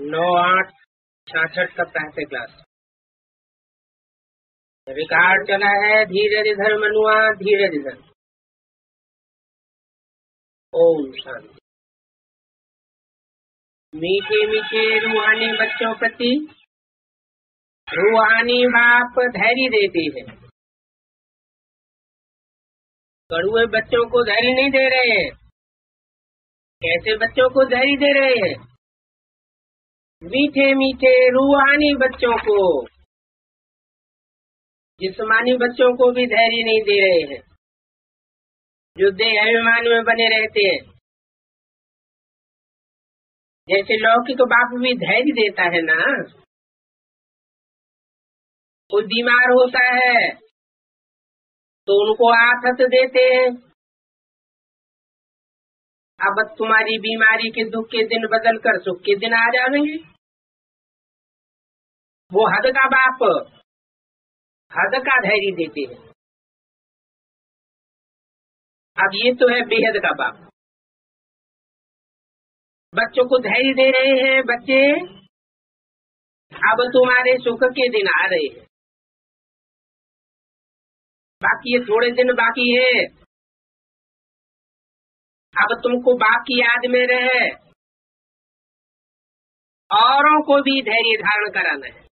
9/8/66 का प्रातः class record चला है। धीरज धर मनुआ धीरज धर। ओम शांति। मीठे मीठे रूहानी बच्चों प्रति रूहानी बाप धैर्य देते हैं। कड़ुए बच्चों को धैर्य नहीं दे रहे हैं। कैसे बच्चों को धैर्य दे रहे हैं? मीठे मीठे रूहानी बच्चों को, जिस्मानी बच्चों को भी धैर्य नहीं दे रहे हैं, जो देह अभिमान में बने रहते हैं। जैसे लौकिक बाप भी धैर्य देता है ना, कोई बीमार होता है तो उनको आफत देते हैं। अब तुम्हारी बीमारी के दुख के दिन बदल कर सुख के दिन आ जाएंगे। वो हद का बाप हद का धैर्य देते हैं। अब ये तो है बेहद का बाप। बच्चों को धैर्य दे रहे हैं। बच्चे अब तुम्हारे सुख के दिन आ रहे हैं। बाकी ये थोड़े दिन बाकी है। अब तुमको बाप की याद में रहे, औरों को भी धैर्य धारण कराना है।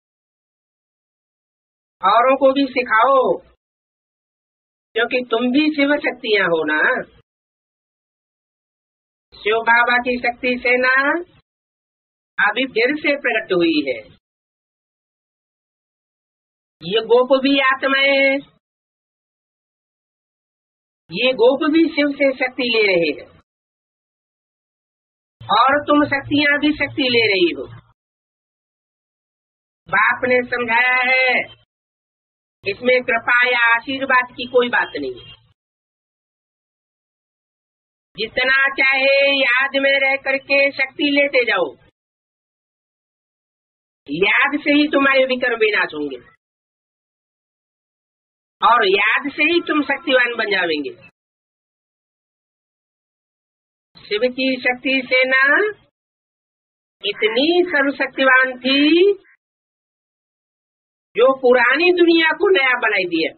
औरों को भी सिखाओ, क्योंकि तुम भी शिव शक्तियां हो ना। शिव बाबा की शक्ति से ना अभी फिर से प्रकट हुई है। ये गोप भी आत्माएं, ये गोप भी शिव से शक्ति ले रहे हैं, और तुम शक्तियां भी शक्ति ले रही हो। बाप ने समझाया है, इसमें कृपा या आशीर्वाद की कोई बात नहीं है। जितना चाहे याद में रह करके शक्ति लेते जाओ। याद से ही तुम्हारे विकर्म विनाश होंगे, और याद से ही तुम शक्तिवान बन जाओगे। शिव की शक्ति से ना इतनी सर्वशक्तिवान थी, जो पुरानी दुनिया को नया बनाई दिया।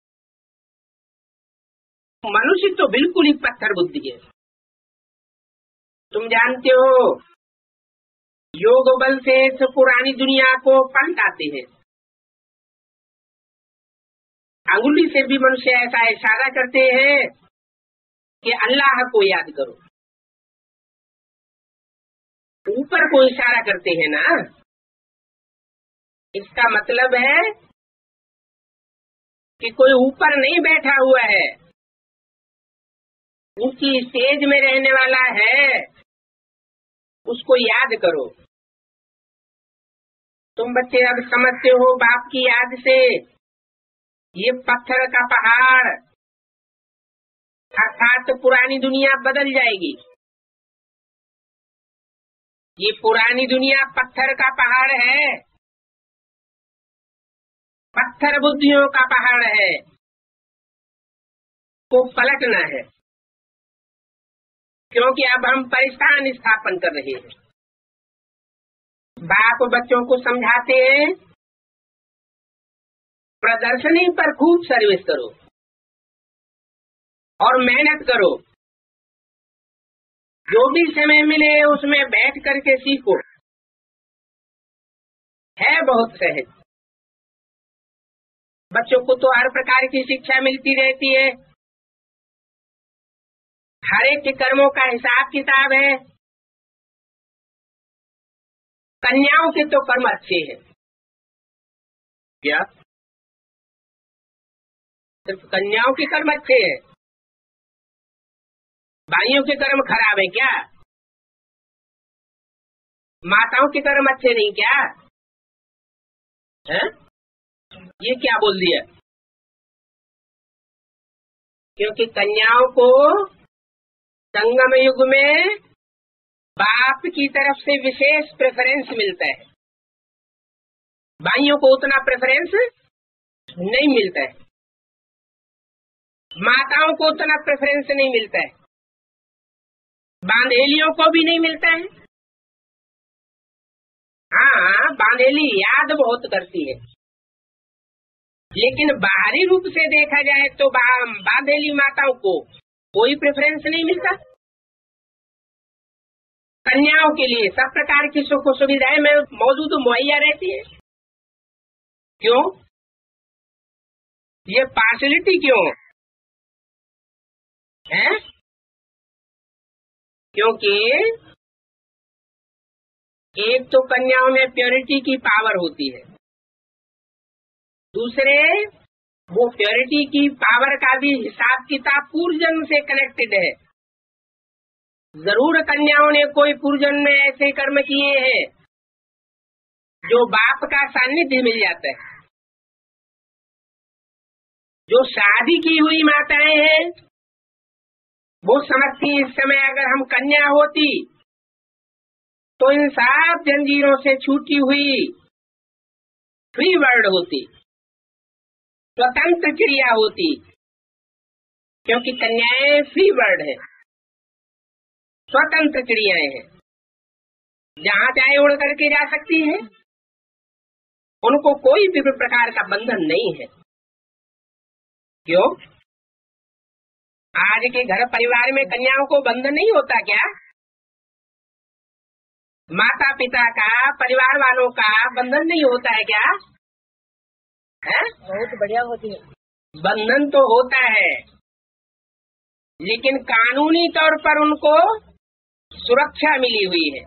मनुष्य तो बिल्कुल ही पत्थर बुद्धि है। तुम जानते हो, योग बल से पुरानी दुनिया को पलटाते हैं। अंगुली से भी मनुष्य ऐसा इशारा करते हैं कि अल्लाह को याद करो। ऊपर को इशारा करते हैं ना, इसका मतलब है कि कोई ऊपर नहीं बैठा हुआ है, ऊंची स्टेज में रहने वाला है, उसको याद करो। तुम बच्चे अब समझते हो बाप की याद से ये पत्थर का पहाड़ अर्थात पुरानी दुनिया बदल जाएगी। ये पुरानी दुनिया पत्थर का पहाड़ है, पत्थर बुद्धियों का पहाड़ है, को पलटना है। क्योंकि अब हम परिस्थान स्थापन कर रहे हैं। बाप बच्चों को समझाते हैं, प्रदर्शनी पर खूब सर्विस करो और मेहनत करो। जो भी समय मिले उसमें बैठ करके सीखो। है बहुत सहज। बच्चों को तो हर प्रकार की शिक्षा मिलती रहती है। हर एक के कर्मों का हिसाब किताब है। कन्याओं के तो कर्म अच्छे हैं। क्या सिर्फ कन्याओं के कर्म अच्छे हैं? भाइयों के कर्म खराब है क्या? माताओं के कर्म अच्छे नहीं क्या है? ये क्या बोल दिया? क्योंकि कन्याओं को संगम युग में बाप की तरफ से विशेष प्रेफरेंस मिलता है। भाइयों को उतना प्रेफरेंस नहीं मिलता है। माताओं को उतना प्रेफरेंस नहीं मिलता है। बांधेलियों को भी नहीं मिलता है। हाँ, बांधेली याद बहुत करती है, लेकिन बाहरी रूप से देखा जाए तो बांधेली माताओं को कोई प्रेफरेंस नहीं मिलता। कन्याओं के लिए सब प्रकार की सुख सुविधाएं में मौजूद मुहैया रहती है। क्यों? ये पार्शलिटी क्यों है? क्योंकि एक तो कन्याओं में प्योरिटी की पावर होती है, दूसरे वो प्योरिटी की पावर का भी हिसाब किताब पूर्व जन्म से कनेक्टेड है। जरूर कन्याओं ने कोई पूर्व जन्म में ऐसे कर्म किए हैं जो बाप का सानिध्य मिल जाता है। जो शादी की हुई माताएं हैं वो समझती इस समय अगर हम कन्या होती तो इन सब जंजीरों से छूटी हुई फ्री वर्ल्ड होती, स्वतंत्र चिड़िया होती, क्योंकि कन्याएं फ्री वर्ल्ड है, स्वतंत्र चिड़ियाएं हैं, जहाँ चाहे उड़ करके जा सकती है, उनको कोई भी प्रकार का बंधन नहीं है। क्यों? आज के घर परिवार में कन्याओं को बंधन नहीं होता क्या? माता पिता का, परिवार वालों का बंधन नहीं होता है क्या? है? बहुत बढ़िया होती है। बंधन तो होता है, लेकिन कानूनी तौर पर उनको सुरक्षा मिली हुई है।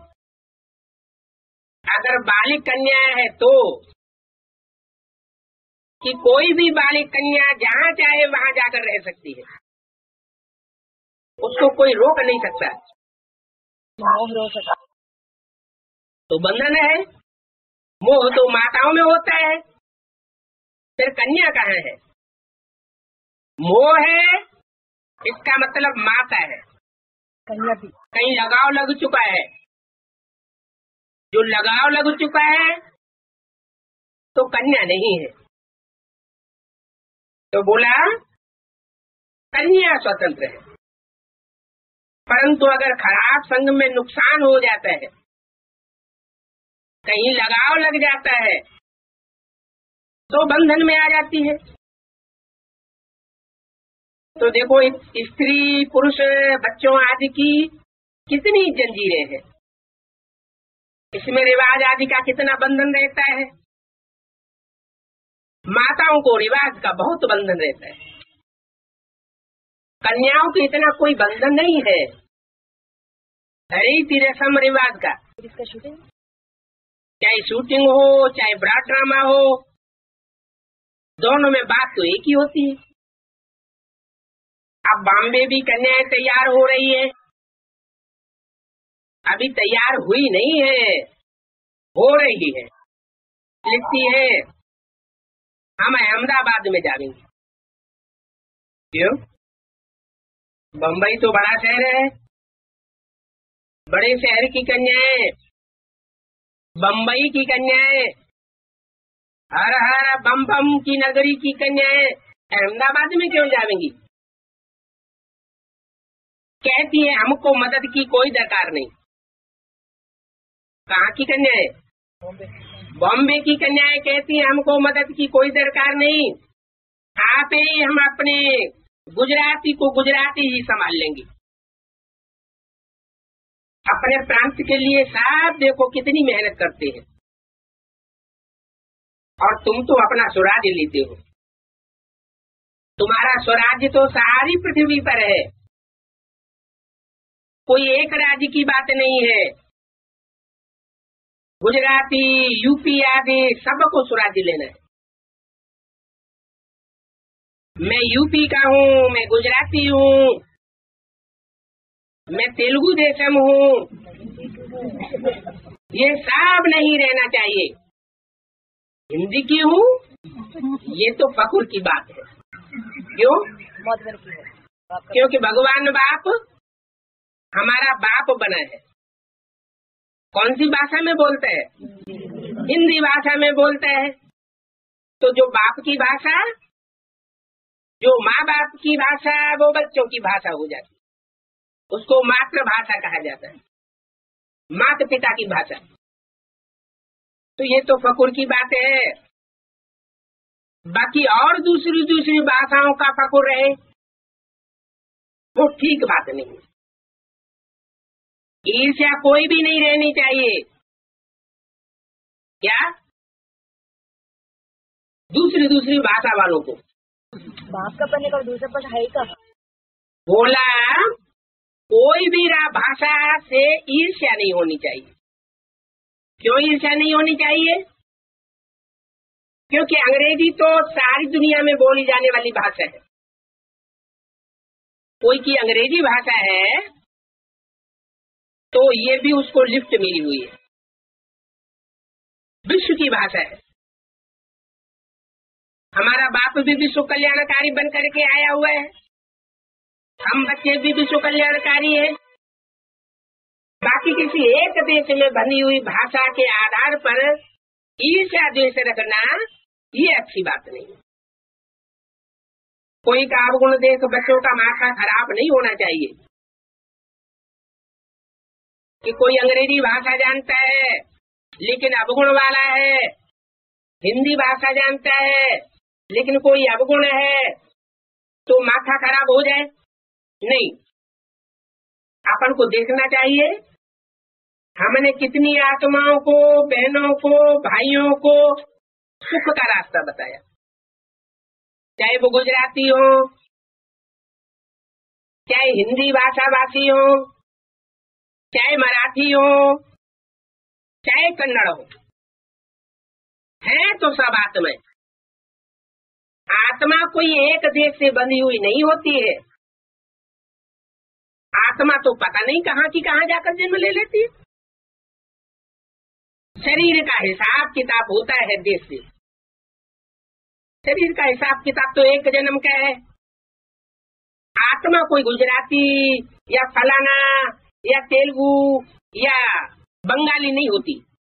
अगर बालिक कन्या है तो कि कोई भी बालिक कन्या जहाँ चाहे वहाँ जाकर रह सकती है, उसको कोई रोक नहीं सकता। तो बंधन है, मोह तो माताओं में होता है, फिर कन्या कहाँ है? मोह है, इसका मतलब माता है, कन्या भी कहीं लगाव लग चुका है। जो लगाव लग चुका है तो कन्या नहीं है। तो बोला कन्या स्वतंत्र है, परंतु अगर खराब संग में नुकसान हो जाता है, कहीं लगाव लग जाता है, तो बंधन में आ जाती है। तो देखो स्त्री पुरुष बच्चों आदि की कितनी जंजीरें हैं, इसमें रिवाज आदि का कितना बंधन रहता है। माताओं को रिवाज का बहुत बंधन रहता है, कन्याओं को इतना कोई बंधन नहीं है। रीति रस्म रिवाज का, इसका शूटिंग चाहे शूटिंग हो चाहे ब्रॉड ड्रामा हो, दोनों में बात तो एक ही होती है। अब बॉम्बे भी कन्याएं तैयार हो रही है, अभी तैयार हुई नहीं है, हो रही है, लिखती है हम अहमदाबाद में जाएंगे। क्यों? बम्बई तो बड़ा शहर है, बड़े शहर की कन्याएं, बम्बई की कन्याएं, हर हर बम बम की नगरी की कन्याएं अहमदाबाद में क्यों जाएंगी? कहती है हमको मदद की कोई दरकार नहीं। कहाँ की कन्याएं? बॉम्बे की कन्याएं कहती है हमको मदद की कोई दरकार नहीं, आप ही हम अपने गुजराती को गुजराती ही संभाल लेंगे। अपने प्रांत के लिए सब देखो कितनी मेहनत करते हैं, और तुम तो अपना स्वराज्य लेते हो। तुम्हारा स्वराज्य तो सारी पृथ्वी पर है, कोई एक राज्य की बात नहीं है। गुजराती यूपी आदि सबको स्वराज्य लेना है। मैं यूपी का हूँ, मैं गुजराती हूँ, मैं तेलुगु देशम हूँ, ये सब नहीं रहना चाहिए। हिंदी की हूँ, ये तो फखुर की बात है। क्यों? क्योंकि भगवान बाप हमारा बाप बना है। कौन सी भाषा में बोलता है? हिंदी भाषा में बोलता है। तो जो बाप की भाषा, जो माँ बाप की भाषा, वो बच्चों की भाषा हो जाती है, उसको मातृभाषा कहा जाता है, माता पिता की भाषा। तो ये तो फकुर की बात है। बाकी और दूसरी दूसरी भाषाओं का फकुर रहे वो ठीक बात नहीं। ईर्ष्या कोई भी नहीं रहनी चाहिए। क्या दूसरी दूसरी भाषा वालों को बाप का पढ़ने का और दूसरा पढ़ है ही का। बोला कोई भी भाषा से ईर्ष्या नहीं होनी चाहिए। क्यों ईर्ष्या नहीं होनी चाहिए? क्योंकि अंग्रेजी तो सारी दुनिया में बोली जाने वाली भाषा है। कोई की अंग्रेजी भाषा है तो ये भी उसको लिफ्ट मिली हुई है, विश्व की भाषा है। हमारा बाप भी विश्व कल्याणकारी बन करके आया हुआ है, हम बच्चे भी विश्व कल्याणकारी है। बाकी किसी एक देश में बनी हुई भाषा के आधार पर ईर्ष्या द्वेष रखना ये अच्छी बात नहीं। कोई का अवगुण देख बच्चों का माथा खराब नहीं होना चाहिए कि कोई अंग्रेजी भाषा जानता है लेकिन अवगुण वाला है, हिंदी भाषा जानता है लेकिन कोई अवगुण है तो माथा खराब हो जाए। नहीं, अपन को देखना चाहिए हमने कितनी आत्माओं को, बहनों को, भाइयों को सुख का रास्ता बताया, चाहे वो गुजराती हो, चाहे हिंदी भाषा भाषी हो, चाहे मराठी हो, चाहे कन्नड़ हो, है तो सब आत्माएं। आत्मा कोई एक देश से बंधी हुई नहीं होती है। आत्मा तो पता नहीं कहाँ की कहाँ जाकर जन्म ले लेती है। शरीर का हिसाब किताब होता है देश से। शरीर का हिसाब किताब तो एक जन्म का है। आत्मा कोई गुजराती या फलाना या तेलुगु या बंगाली नहीं होती।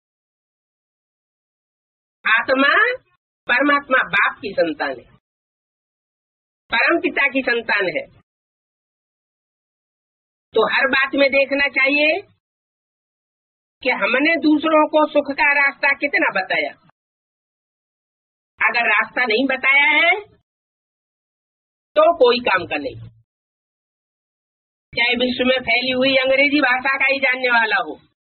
आत्मा परमात्मा बाप की संतान है, परम पिता की संतान है। तो हर बात में देखना चाहिए कि हमने दूसरों को सुख का रास्ता कितना बताया। अगर रास्ता नहीं बताया है तो कोई काम का नहीं। चाहे विश्व में फैली हुई अंग्रेजी भाषा का ही जानने वाला हो,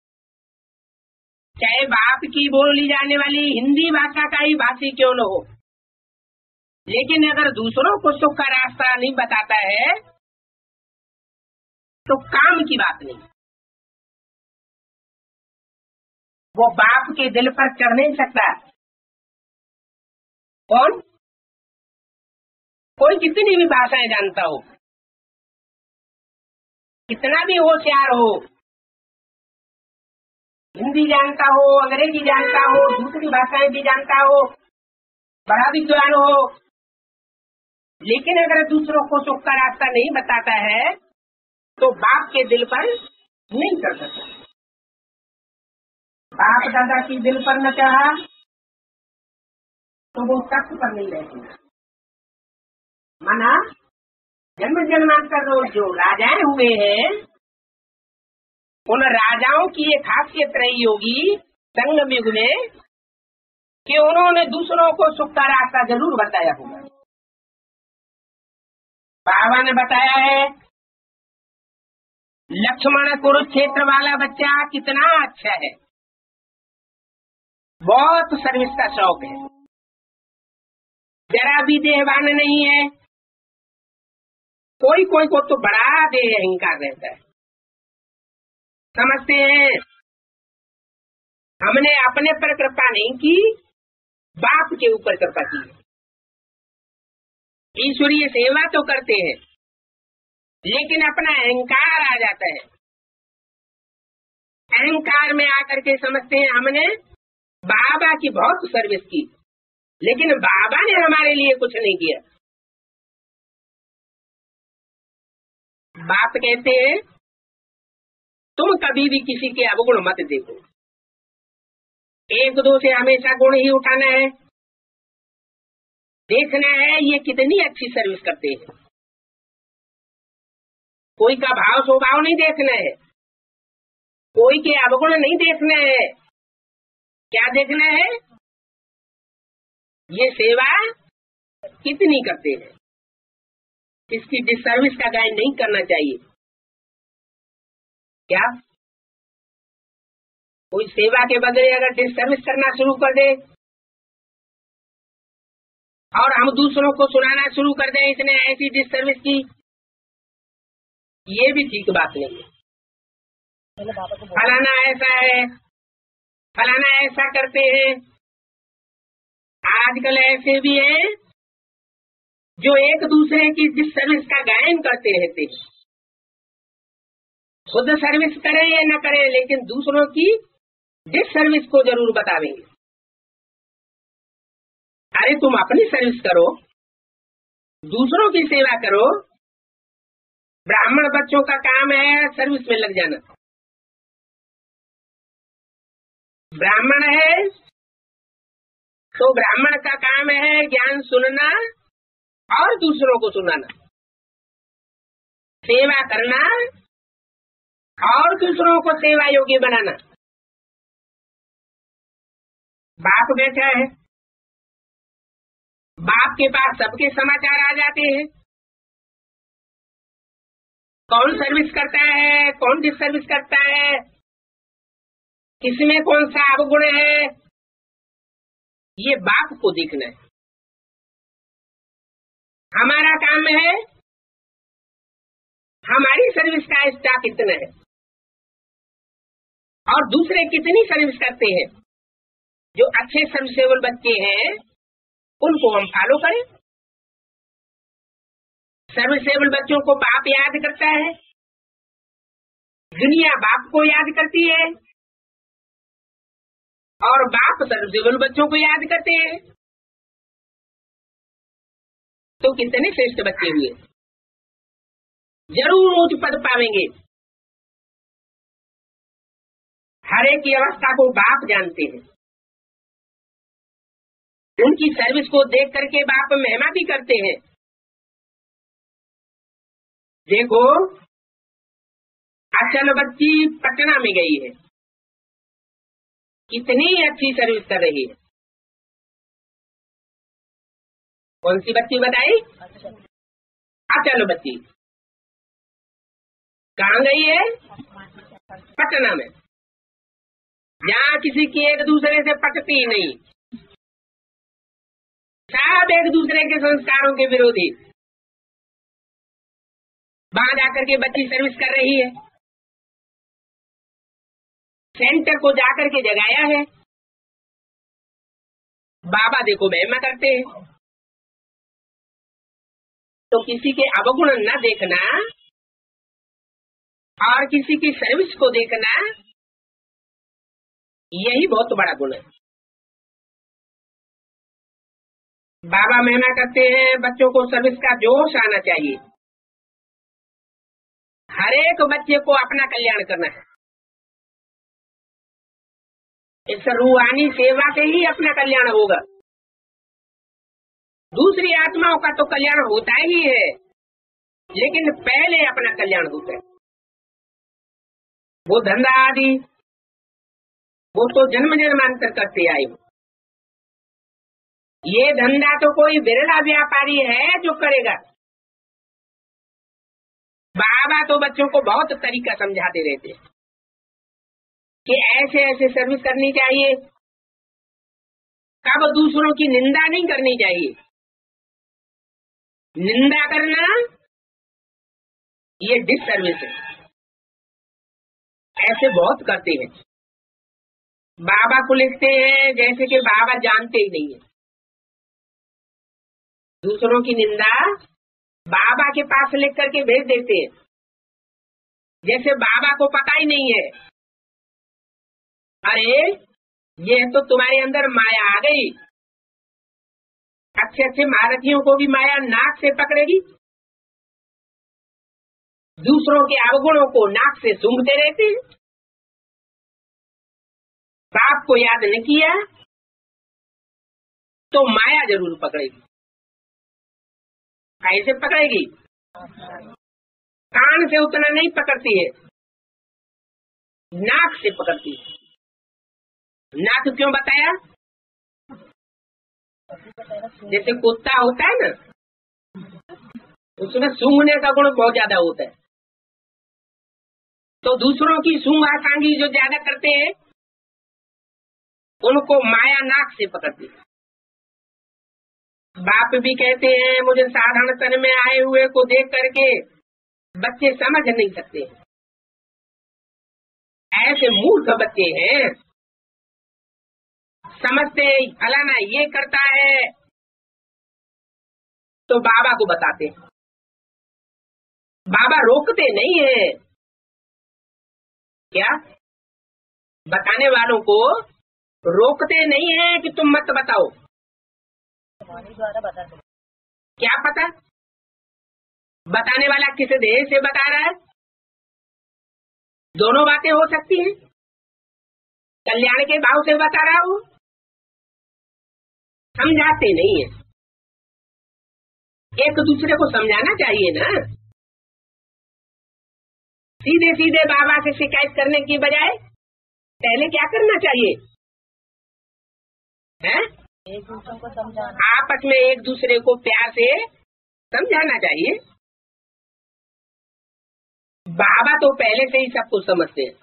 चाहे बाप की बोली जाने वाली हिंदी भाषा का ही भाषी क्यों न हो, लेकिन अगर दूसरों को सुख का रास्ता नहीं बताता है तो काम की बात नहीं। वो बाप के दिल पर चढ़ नहीं सकता। कौन? कोई कितनी भी भाषाएं जानता हो, कितना भी होशियार हो, हिंदी जानता हो, अंग्रेजी जानता हो, दूसरी भाषाएं भी जानता हो, बड़ा विद्वान हो, लेकिन अगर दूसरों को सुख का रास्ता नहीं बताता है तो बाप के दिल पर नहीं चढ़ सकता। बाप दादा की दिल पर न चढ़ा तो वो तख्त पर नहीं रहती। माना जन्म जन्मांतर जो राजाएं हुए हैं उन राजाओं की ये खासियत रही होगी संगम युग में कि उन्होंने दूसरों को सुख का रास्ता जरूर बताया होगा। बाबा ने बताया है लक्ष्मण कुरुक्षेत्र वाला बच्चा कितना अच्छा है, बहुत सर्विस का शौक है, जरा भी देहवान नहीं है। कोई कोई को तो बड़ा देह अहंकार रहता है। समझते हैं हमने अपने पर कृपा नहीं की, बाप के ऊपर कृपा की। ईश्वरीय सेवा तो करते हैं लेकिन अपना अहंकार आ जाता है। अहंकार में आकर के समझते हैं हमने बाबा की बहुत सर्विस की, लेकिन बाबा ने हमारे लिए कुछ नहीं किया। बाप कहते हैं तुम कभी भी किसी के अवगुण मत देखो, एक दो से हमेशा गुण ही उठाना है। देखना है ये कितनी अच्छी सर्विस करते हैं। कोई का भाव स्वभाव नहीं देखना है, कोई के अवगुण नहीं देखना है क्या देखना है? ये सेवा कितनी करते हैं, इसकी डिसर्विस का गायन नहीं करना चाहिए। क्या कोई सेवा के बदले अगर डिसर्विस करना शुरू कर दे और हम दूसरों को सुनाना शुरू कर दें इसने ऐसी डिसर्विस की, ये भी ठीक बात नहीं है। फलाना ऐसा है, फलाना ऐसा करते हैं। आजकल ऐसे भी हैं जो एक दूसरे की डिसर्विस का गायन करते रहते हैं। खुद सर्विस करें या न करें, लेकिन दूसरों की डिसर्विस को जरूर बतावेंगे। अरे तुम अपनी सर्विस करो, दूसरों की सेवा करो। ब्राह्मण बच्चों का काम है सर्विस में लग जाना। ब्राह्मण है तो ब्राह्मण का काम है ज्ञान सुनना और दूसरों को सुनाना, सेवा करना और दूसरों को सेवा योग्य बनाना। बाप बैठा है, बाप के पास सबके समाचार आ जाते हैं। कौन सर्विस करता है, कौन डिसर्विस करता है, किसमें कौन सा अवगुण है, ये बाप को देखना है। हमारा काम है हमारी सर्विस का स्टॉक कितना है और दूसरे कितनी सर्विस करते हैं। जो अच्छे सर्विसेबल बच्चे हैं उनको हम फॉलो करें। सर्विसेबल बच्चों को बाप याद करता है, दुनिया बाप को याद करती है और बाप सर्विसेबल बच्चों को याद करते हैं। तो कितने श्रेष्ठ बच्चे हुए, जरूर उच्च पद पावेंगे। हर एक की अवस्था को बाप जानते हैं। उनकी सर्विस को देख करके बाप महिमा भी करते हैं। देखो अचल बच्ची पटना में गई है, कितनी अच्छी सर्विस कर रही है। कौन सी बच्ची बताई? अचल बच्ची। कहाँ गई है? पटना में, जहाँ किसी की एक दूसरे से पटती ही नहीं, सब एक दूसरे के संस्कारों के विरोधी। वहां जाकर के बच्ची सर्विस कर रही है। सेंटर को जाकर के जगाया है। बाबा देखो महिमा करते हैं। तो किसी के अवगुण न देखना और किसी की सर्विस को देखना, यही बहुत बड़ा गुण है। बाबा महिमा करते हैं, बच्चों को सर्विस का जोश आना चाहिए। हर एक बच्चे को अपना कल्याण करना है। इस रूहानी सेवा से ही अपना कल्याण होगा। दूसरी आत्माओं का तो कल्याण होता ही है, लेकिन पहले अपना कल्याण होता है। वो धंधा आदि वो तो जन्म जन्मांतर करते आए हो। ये धंधा तो कोई विरला व्यापारी है जो करेगा। बाबा तो बच्चों को बहुत तरीका समझाते रहते हैं कि ऐसे ऐसे सर्विस करनी चाहिए, कब दूसरों की निंदा नहीं करनी चाहिए। निंदा करना ये डिसर्विस है। ऐसे बहुत करते हैं। बाबा को लिखते हैं जैसे कि बाबा जानते ही नहीं है। दूसरों की निंदा बाबा के पास लिख करके भेज देते हैं, जैसे बाबा को पता ही नहीं है। अरे ये तो तुम्हारे अंदर माया आ गई। अच्छे अच्छे महारथियों को भी माया नाक से पकड़ेगी। दूसरों के अवगुणों को नाक से सूंघते रहते हैं। बाप को याद नहीं किया तो माया जरूर पकड़ेगी। कैसे पकड़ेगी? कान से उतना नहीं पकड़ती है, नाक से पकड़ती है। नाक क्यों बताया? जैसे कुत्ता होता है ना, उसमें सूंघने का गुण बहुत ज्यादा होता है, तो दूसरों की सूंघा सांगी जो ज्यादा करते हैं उनको माया नाक से पकड़ती है। बाप भी कहते हैं मुझे साधारण तन में आए हुए को देख करके बच्चे समझ नहीं सकते, ऐसे मूर्ख बच्चे हैं, समझते फलाना ये करता है तो बाबा को बताते, बाबा रोकते नहीं है क्या? बताने वालों को रोकते नहीं है कि तुम मत बताओ, द्वारा बताते। क्या पता बताने वाला किस देह से बता रहा है? दोनों बातें हो सकती हैं, कल्याण के भाव से बता रहा हूँ, समझाते नहीं है। एक दूसरे को समझाना चाहिए ना, सीधे सीधे बाबा से शिकायत करने की बजाय पहले क्या करना चाहिए है? एक दूसरे को समझाना, आपस में एक दूसरे को प्यार से समझाना चाहिए। बाबा तो पहले से ही सबको समझते हैं,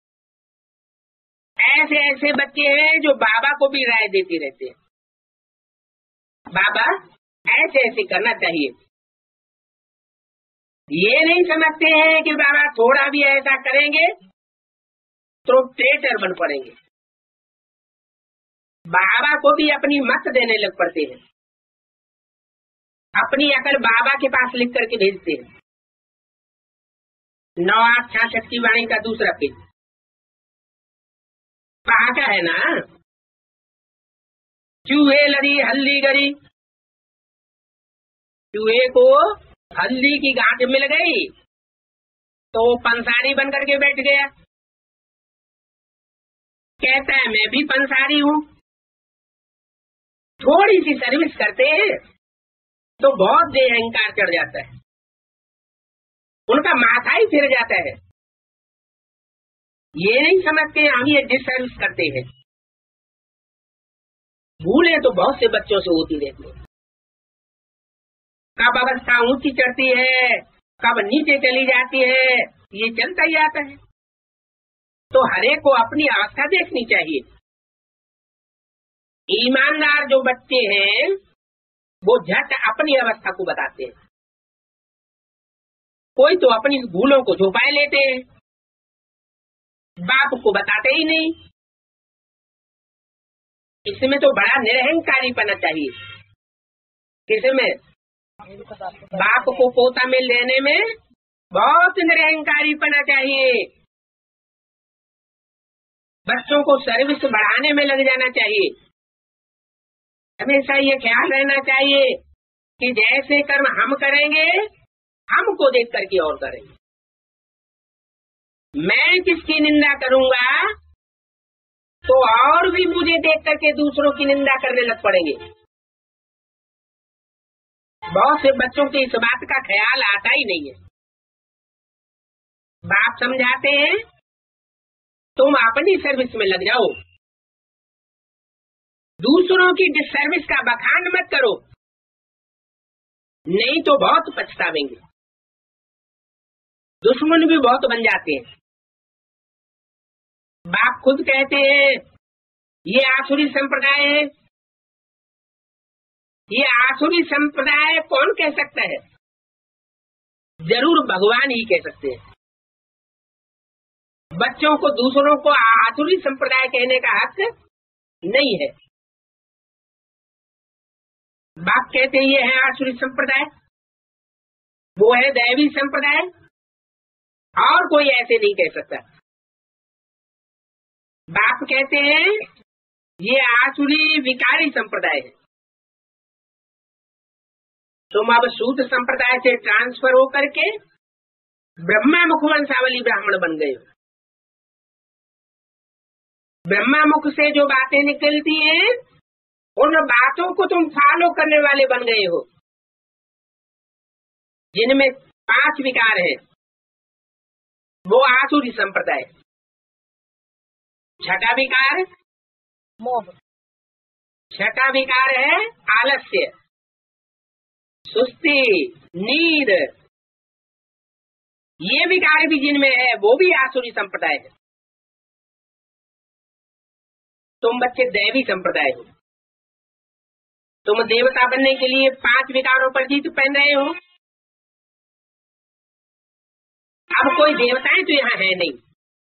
ऐसे ऐसे बच्चे हैं जो बाबा को भी राय देते रहते हैं, बाबा ऐसे ऐसे करना चाहिए। ये नहीं समझते हैं कि बाबा थोड़ा भी ऐसा करेंगे तो ट्रेटर बन पड़ेंगे, बाबा को भी अपनी मत देने लग पड़ते हैं, अपनी अकल बाबा के पास लिख करके भेजते हैं। 9/8/66 की वाणी का दूसरा पेज कहा का है ना, चूहे लड़ी हल्दी गरी, चूहे को हल्दी की गांठ मिल गई तो पंसारी बन करके बैठ गया, कहता है मैं भी पंसारी हूँ। थोड़ी सी सर्विस करते हैं तो बहुत देह अहंकार चढ़ जाता है, उनका माथा ही फिर जाता है। ये नहीं समझते हम ये डिसर्विस करते हैं। भूलें तो बहुत से बच्चों से होती रहती है, कब अवस्था ऊंची चढ़ती है कब नीचे चली जाती है, ये चलता ही आता है। तो हरेक को अपनी अवस्था देखनी चाहिए। ईमानदार जो बच्चे हैं वो झट अपनी अवस्था को बताते हैं, कोई तो अपनी भूलों को छुपाए लेते हैं, बाप को बताते ही नहीं। इसमें तो बड़ा निरहंकारीपना चाहिए। किसमें? बाप को पोता में लेने में बहुत निरहंकारीपना चाहिए। बच्चों को सर्विस बढ़ाने में लग जाना चाहिए। हमेशा ये ख्याल रहना चाहिए कि जैसे कर्म हम करेंगे हमको देख करके और करेंगे। मैं किसकी निंदा करूंगा तो और भी मुझे देख करके दूसरों की निंदा करने लग पड़ेंगे। बहुत से बच्चों के इस बात का ख्याल आता ही नहीं है। बाप समझाते हैं तुम अपनी सर्विस में लग जाओ, दूसरों की डिसर्विस का बखान मत करो, नहीं तो बहुत पछतावेंगे। दुश्मन भी बहुत बन जाते हैं। बाप खुद कहते हैं ये आसुरी संप्रदाय है। ये आसुरी संप्रदाय कौन कह सकता है? जरूर भगवान ही कह सकते हैं। बच्चों को दूसरों को आसुरी संप्रदाय कहने का हक नहीं है। बाप कहते हैं ये है आसुरी संप्रदाय, वो है दैवी संप्रदाय, और कोई ऐसे नहीं कह सकता। बाप कहते हैं ये आसुरी विकारी संप्रदाय है। तुम अब सूत्र संप्रदाय से ट्रांसफर होकर के ब्रह्मा मुख वंशावली ब्राह्मण बन गए हो। ब्रह्मा मुख से जो बातें निकलती हैं उन बातों को तुम फॉलो करने वाले बन गए हो, जिनमें 5 विकार हैं। वो आसुरी संप्रदाय। छठा विकार मोह। छठा विकार है आलस्य, सुस्ती, नींद। ये विकार भी जिनमें है वो भी आसुरी संप्रदाय है। तुम बच्चे दैवी संप्रदाय हो, तुम देवता बनने के लिए 5 विकारों पर जीत पहन रहे हो। अब कोई देवताएं तो यहाँ है नहीं,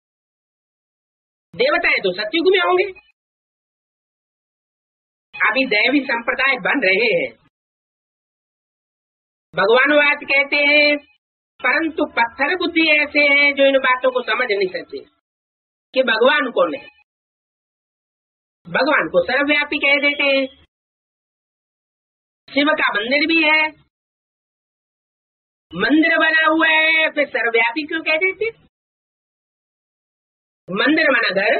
देवताएं तो सतयुग में होंगे। अभी दैवी संप्रदाय बन रहे हैं। भगवानवाद कहते हैं, परंतु पत्थर बुद्धि ऐसे हैं जो इन बातों को समझ नहीं सकते कि भगवान कौन है। भगवान को सर्वव्यापी कह देते हैं। शिव का मंदिर भी है, मंदिर बना हुआ है, फिर सर्वव्यापी क्यों कह देते? मंदिर बना घर,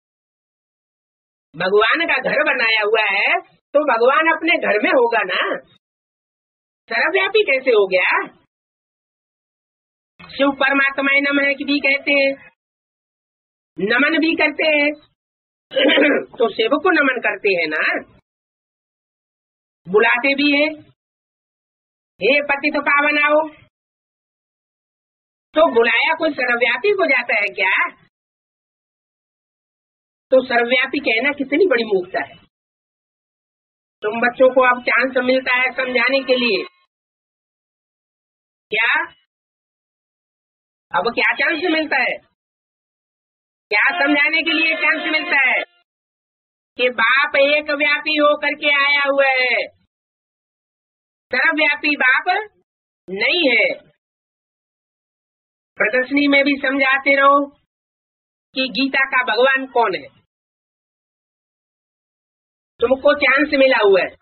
भगवान का घर बनाया हुआ है तो भगवान अपने घर में होगा ना, सर्वव्यापी कैसे हो गया? शिव परमात्मा नमः की भी कहते हैं, नमन भी करते हैं तो शिव को नमन करते हैं ना, बुलाते भी है, हे पतित पावनाओ। तो बुलाया कोई सर्वव्यापी हो जाता है क्या? तो सर्वव्यापी कहना कितनी बड़ी मूर्खता है। तुम बच्चों को अब चांस मिलता है समझाने के लिए। क्या अब क्या चांस मिलता है? क्या समझाने के लिए चांस मिलता है? कि बाप एक व्यापी होकर के आया हुआ है, सर्वव्यापी बाप नहीं है। प्रदर्शनी में भी समझाते रहो कि गीता का भगवान कौन है। तुमको चांस मिला हुआ है।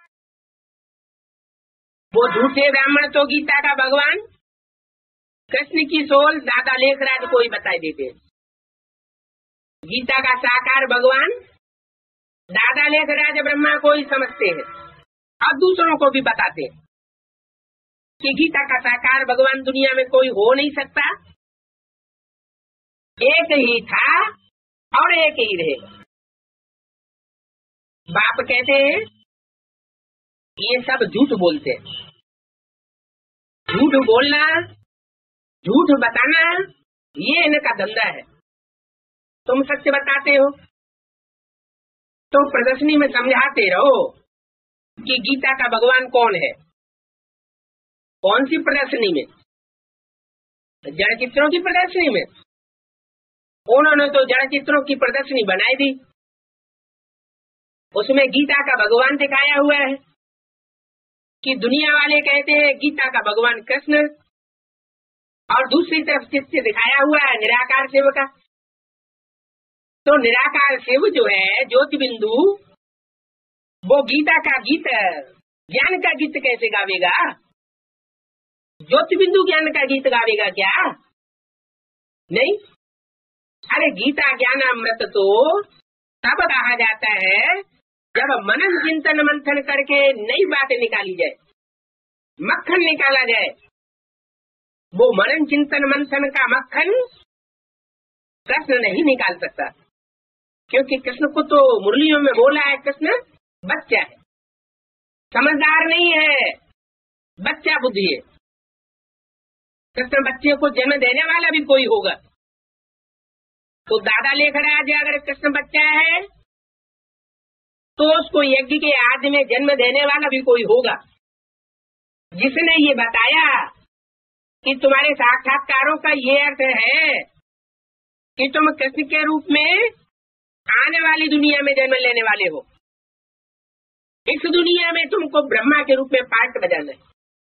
वो झूठे ब्राह्मण तो गीता का भगवान कृष्ण की सोल दादा लेखराज को ही बताई देते। गीता का साकार भगवान दादा लेखराज ब्रह्मा को ही समझते हैं और दूसरों को भी बताते हैं कि गीता का साकार भगवान दुनिया में कोई हो नहीं सकता, एक ही था और एक ही रहेगा। बाप कहते हैं ये सब झूठ बोलते हैं। झूठ बोलना, झूठ बताना, ये इनका धंधा है। तुम सत्य बताते हो तो प्रदर्शनी में समझाते रहो कि गीता का भगवान कौन है। कौन सी प्रदर्शनी में? जड़ चित्रों की प्रदर्शनी में। उन्होंने तो जड़ चित्रों की प्रदर्शनी बनाई थी, उसमें गीता का भगवान दिखाया हुआ है कि दुनिया वाले कहते हैं गीता का भगवान कृष्ण, और दूसरी तरफ चित्र दिखाया हुआ है निराकार शिव का। तो निराकार शिव जो है ज्योति बिंदु, वो गीता का गीत, ज्ञान का गीत कैसे गावेगा? ज्योति बिंदु ज्ञान का गीत गावेगा क्या? नहीं। अरे गीता ज्ञान अमृत तो तब कहा जाता है जब मनन चिंतन मंथन करके नई बातें निकाली जाए, मक्खन निकाला जाए। वो मनन चिंतन मंथन का मक्खन कृष्ण नहीं निकाल सकता, क्योंकि कृष्ण को तो मुरलियों में बोला है कृष्ण बच्चा है, समझदार नहीं है, बच्चा बुद्धि है। कृष्ण बच्चे को जन्म देने वाला भी कोई होगा तो दादा लेखराज अगर कृष्ण बच्चा है तो उसको यज्ञ के आदि में जन्म देने वाला भी कोई होगा, जिसने ये बताया कि तुम्हारे साक्षात्कारों का ये अर्थ है कि तुम कृष्ण के रूप में आने वाली दुनिया में जन्म लेने वाले हो। इस दुनिया में तुमको ब्रह्मा के रूप में पार्ट बजाना है।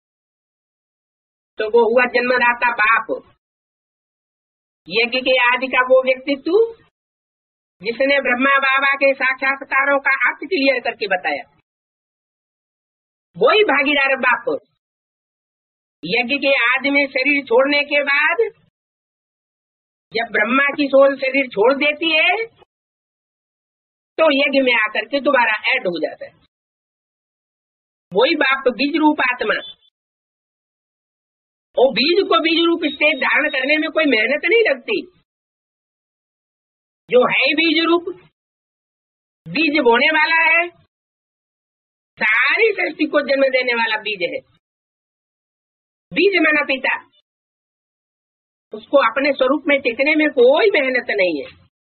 तो वो हुआ जन्मदाता बाप, यज्ञ के आदि का वो व्यक्तित्व जिसने ब्रह्मा बाबा के साक्षात्कारों का अर्थ क्लियर करके बताया, वही भागीदार बाप। यज्ञ के आदि में शरीर छोड़ने के बाद जब ब्रह्मा की सोल शरीर छोड़ देती है तो यज्ञ में आकर के दोबारा ऐड हो जाता है। वही बाप बीज रूप आत्मा। और बीज को बीज रूप स्टेज धारण करने में कोई मेहनत नहीं लगती। जो है बीज रूप, बीज बोने वाला है, सारी सृष्टि को जन्म देने वाला बीज है। बीज माना पिता, उसको अपने स्वरूप में टिकने में कोई मेहनत नहीं है,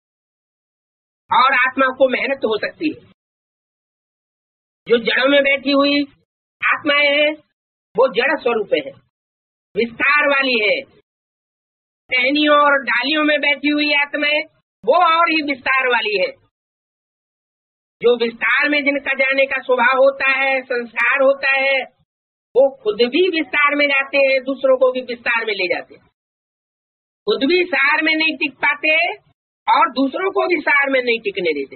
और आत्मा को मेहनत हो सकती है। जो जड़ों में बैठी हुई आत्माएं हैं वो जड़ स्वरूप है, विस्तार वाली है। टहनियों और डालियों में बैठी हुई आत्माएं वो और ही विस्तार वाली है। जो विस्तार में जिनका जाने का स्वभाव होता है, संस्कार होता है, वो खुद भी विस्तार में जाते हैं, दूसरों को भी विस्तार में ले जाते हैं। खुद भी सार में नहीं टिक पाते और दूसरों को भी सार में नहीं टिकने देते।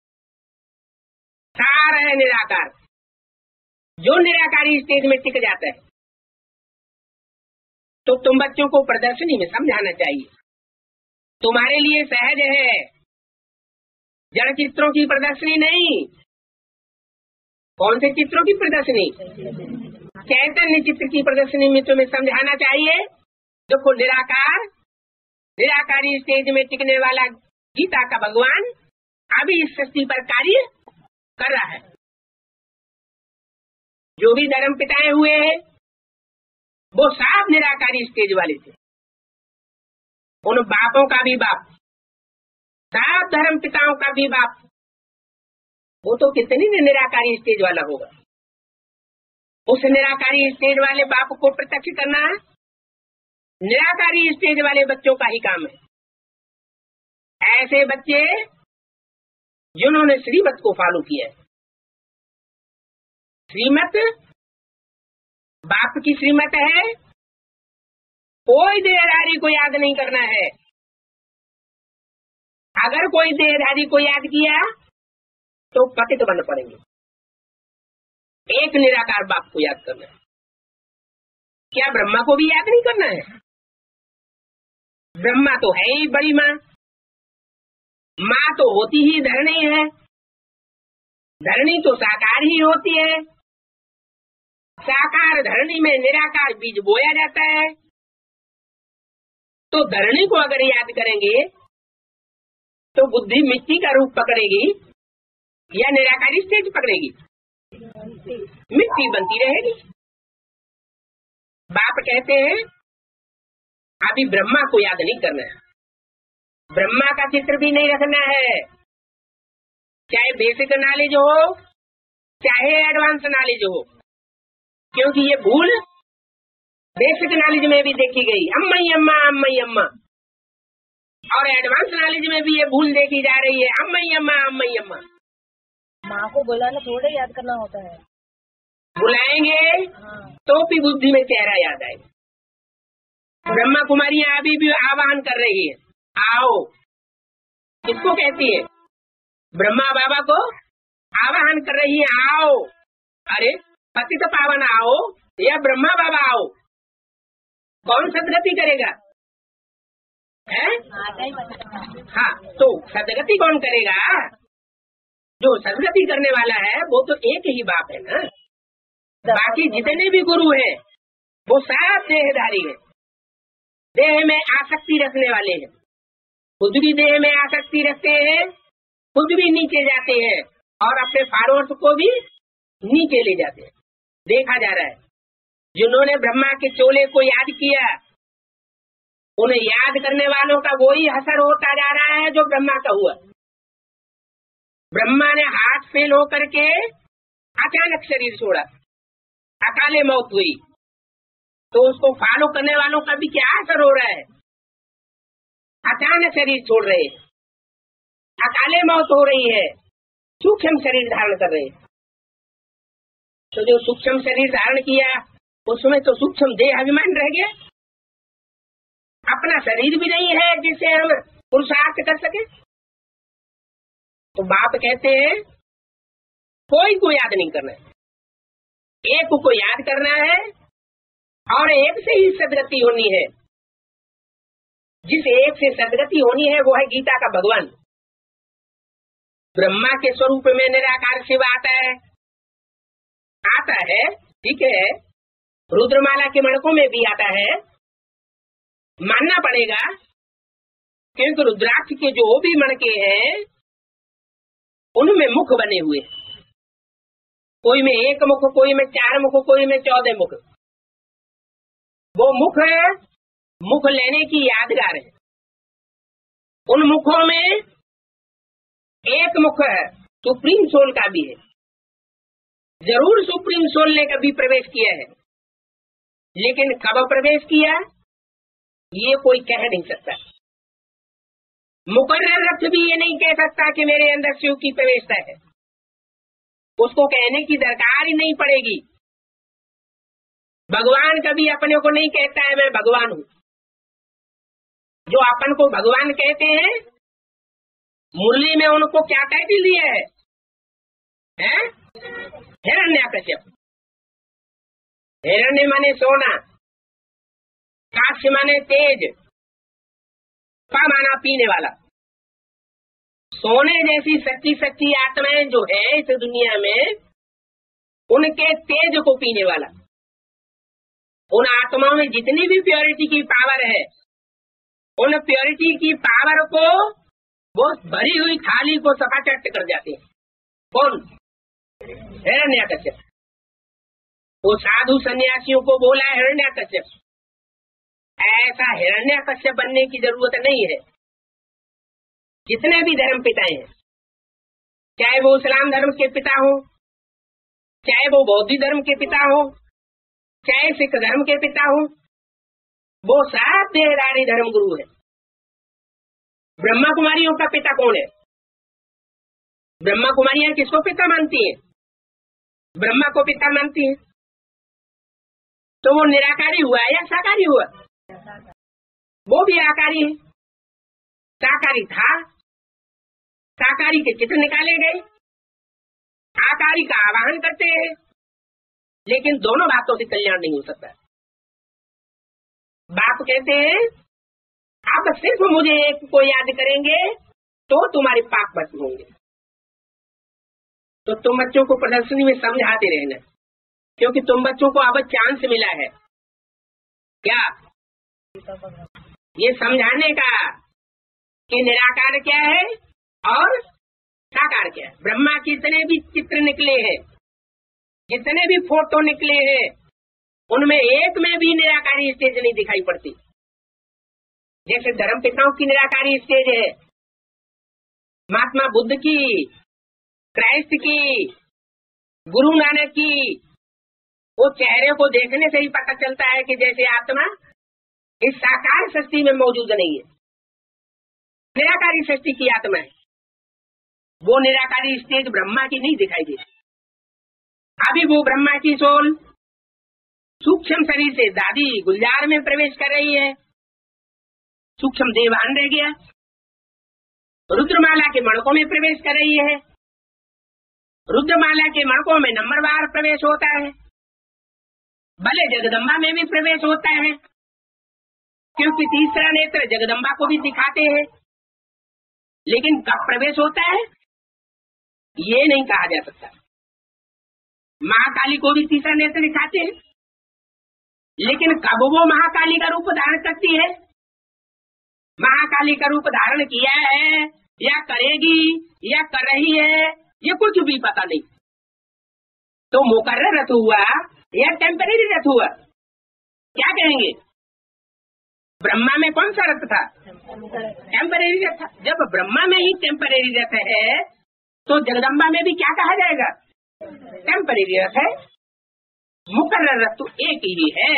सार है निराकार, जो निराकारी स्टेज में टिक जाता है। तो तुम बच्चों को प्रदर्शनी में समझाना चाहिए। तुम्हारे लिए सहज है, जड़ चित्रों की प्रदर्शनी नहीं। कौन से चित्रों की प्रदर्शनी? चैतन्य चित्र की प्रदर्शनी में तुम्हें समझाना चाहिए। देखो निराकार, निराकारी स्टेज में टिकने वाला गीता का भगवान अभी इस सृष्टि पर कार्य कर रहा है। जो भी धर्म पिताएं हुए हैं वो सब निराकारी स्टेज वाले थे। उन बापों का भी बाप, सब धर्म पिताओं का भी बाप, वो तो कितनी निराकारी स्टेज वाला होगा। उस निराकारी स्टेज वाले बाप को प्रत्यक्ष करना निराकारी स्टेज वाले बच्चों का ही काम है। ऐसे बच्चे जिन्होंने श्रीमत को फॉलो किया है। श्रीमत बाप की श्रीमत है, कोई देहधारी को याद नहीं करना है। अगर कोई देहधारी को याद किया तो पतित बन पड़ेंगे। एक निराकार बाप को याद करना है। क्या ब्रह्मा को भी याद नहीं करना है? ब्रह्मा तो है ही बड़ी माँ। माँ तो होती ही धरणी है, धरणी तो साकार ही होती है। साकार धरणी में निराकार बीज बोया जाता है। तो धरणी को अगर याद करेंगे तो बुद्धि मिट्टी का रूप पकड़ेगी या निराकारी स्टेज पकड़ेगी? मिट्टी बनती रहेगी। बाप कहते हैं अभी ब्रह्मा को याद नहीं करना है, ब्रह्मा का चित्र भी नहीं रखना है। चाहे बेसिक नॉलेज हो चाहे एडवांस नॉलेज हो, क्योंकि ये भूल बेसिक नॉलेज में भी देखी गई, अम्मई अम्मा अम्मई अम्मा, और एडवांस नॉलेज में भी ये भूल देखी जा रही है, अम्मई अम्मा अम्मई अम्मा। माँ को बुलाना थोड़ा याद करना होता है। बुलाएंगे तो भी बुद्धि में चेहरा याद आएगा। ब्रह्मा कुमारियां अभी भी आवाहन कर रही है, आओ। किसको कहती है? ब्रह्मा बाबा को आवाहन कर रही है, आओ। अरे पतित पावन आओ या ब्रह्मा बाबा आओ, कौन सदगति करेगा? है? हाँ, तो सदगति कौन करेगा? जो सदगति करने वाला है वो तो एक ही बाप है ना। बाकी जितने भी गुरु हैं वो सब देहधारी हैं, देह में आसक्ति रखने वाले हैं। खुद भी देह में आसक्ति रखते हैं, खुद भी नीचे जाते हैं और अपने फॉलोअर्स को भी नीचे ले जाते हैं। देखा जा रहा है जिन्होंने ब्रह्मा के चोले को याद किया, उन्हें याद करने वालों का वही असर होता जा रहा है जो ब्रह्मा का हुआ। ब्रह्मा ने हार्ट फेल होकर के अचानक शरीर छोड़ा, अकाले मौत हुई, तो उसको फॉलो करने वालों का भी क्या असर हो रहा है? अचानक शरीर छोड़ रहे हैं, अकाले मौत हो रही है, सूक्ष्म शरीर धारण कर रहे हैं। तो जो सूक्ष्म शरीर धारण किया उसमें तो सूक्ष्म देह अभिमान रह गया, अपना शरीर भी नहीं है जिससे हम पुरुषार्थ कर सके। तो बाप कहते हैं कोई को याद नहीं करना है, एक को याद करना है और एक से ही सदगति होनी है। जिस एक से सदगति होनी है वो है गीता का भगवान। ब्रह्मा के स्वरूप में निराकार शिव आता है, ठीक है, रुद्रमाला के मणकों में भी आता है, मानना पड़ेगा, क्योंकि रुद्राक्ष के जो भी मणके हैं उनमें मुख बने हुए, कोई में 1 मुख, कोई में 4 मुख, कोई में 14 मुख। वो मुख है, मुख लेने की यादगार है। उन मुखों में एक मुख है सुप्रीम सोल का भी है, जरूर सुप्रीम सोल ने कभी प्रवेश किया है, लेकिन कब प्रवेश किया ये कोई कह नहीं सकता। मुकर्रर रथ भी ये नहीं कह सकता कि मेरे अंदर शिव की प्रवेशता है, उसको कहने की दरकार ही नहीं पड़ेगी। भगवान कभी अपने को नहीं कहता है मैं भगवान हूँ। जो अपन को भगवान कहते हैं, मुरली में उनको क्या कह दिया है? हिरण्याकश्यप। हिरण्य माने सोना, काश्य माने तेज, पा माना पीने वाला। सोने जैसी सच्ची सच्ची आत्माएं जो है इस दुनिया में, उनके तेज को पीने वाला। उन आत्माओं में जितनी भी प्योरिटी की पावर है, उन प्योरिटी की पावर को वो भरी हुई थाली को सपाचट कर जाते हैं। कौन? हिरण्याकश्यप। वो साधु सन्यासियों को बोला हिरण्याकश्यप। ऐसा हिरण्याकश्यप बनने की जरूरत नहीं है। जितने भी धर्म पिताएं हैं, चाहे वो इस्लाम धर्म के पिता हो, चाहे वो बौद्ध धर्म के पिता हो, चाहे सिख धर्म के पिता हो, वो सब देहधारी धर्म गुरु है। ब्रह्मा कुमारियों का पिता कौन है? ब्रह्मा कुमारियां किसको पिता मानती हैं? ब्रह्मा को पिता मानती हैं। तो वो निराकारी हुआ या साकारी हुआ? वो भी आकारी है। साकारी था, साकारी के चित्र निकाले गए, आकारी का आवाहन करते हैं, लेकिन दोनों बातों से कल्याण नहीं हो सकता। बाप कहते हैं आप सिर्फ मुझे एक को याद करेंगे तो तुम्हारे पाप भस्म होंगे। तो तुम बच्चों को प्रदर्शनी में समझाते रहना, क्योंकि तुम बच्चों को अब चांस मिला है क्या ये समझाने का कि निराकार क्या है और साकार क्या है। ब्रह्मा के जितने भी चित्र निकले हैं, जितने भी फोटो निकले हैं, उनमें एक में भी निराकारी स्टेज नहीं दिखाई पड़ती। जैसे धर्म पिताओं की निराकारी स्टेज है, महात्मा बुद्ध की, क्राइस्ट की, गुरु नानक की, वो चेहरे को देखने से ही पता चलता है कि जैसे आत्मा इस साकार सृष्टि में मौजूद नहीं है, निराकारी सृष्टि की आत्मा है। वो निराकारी स्टेज ब्रह्मा की नहीं दिखाई देती। अभी वो ब्रह्मा की सोल सूक्ष्म शरीर से दादी गुलजार में प्रवेश कर रही है, सूक्ष्म देवान रह गया, रुद्रमाला के मणकों में प्रवेश कर रही है, रुद्रमाला के मणकों में नंबरवार प्रवेश होता है, भले जगदम्बा में भी प्रवेश होता है, क्योंकि तीसरा नेत्र जगदम्बा को भी दिखाते हैं, लेकिन कब प्रवेश होता है ये नहीं कहा जा सकता। महाकाली को भी तीसरा नेत्र दिखाते हैं, लेकिन कब वो महाकाली का रूप धारण करती है, महाकाली का रूप धारण किया है या करेगी या कर रही है, ये कुछ भी पता नहीं। तो मुकर्रर रथ हुआ या टेम्परेरी रथ हुआ, क्या कहेंगे? ब्रह्मा में कौन सा रथ था? टेम्परेरी रथ था। जब ब्रह्मा में ही टेम्परेरी रथ है, तो जगदम्बा में भी क्या कहा जाएगा? टेम्परेरी रथ है। मुकर्रर रथ तो एक ही है।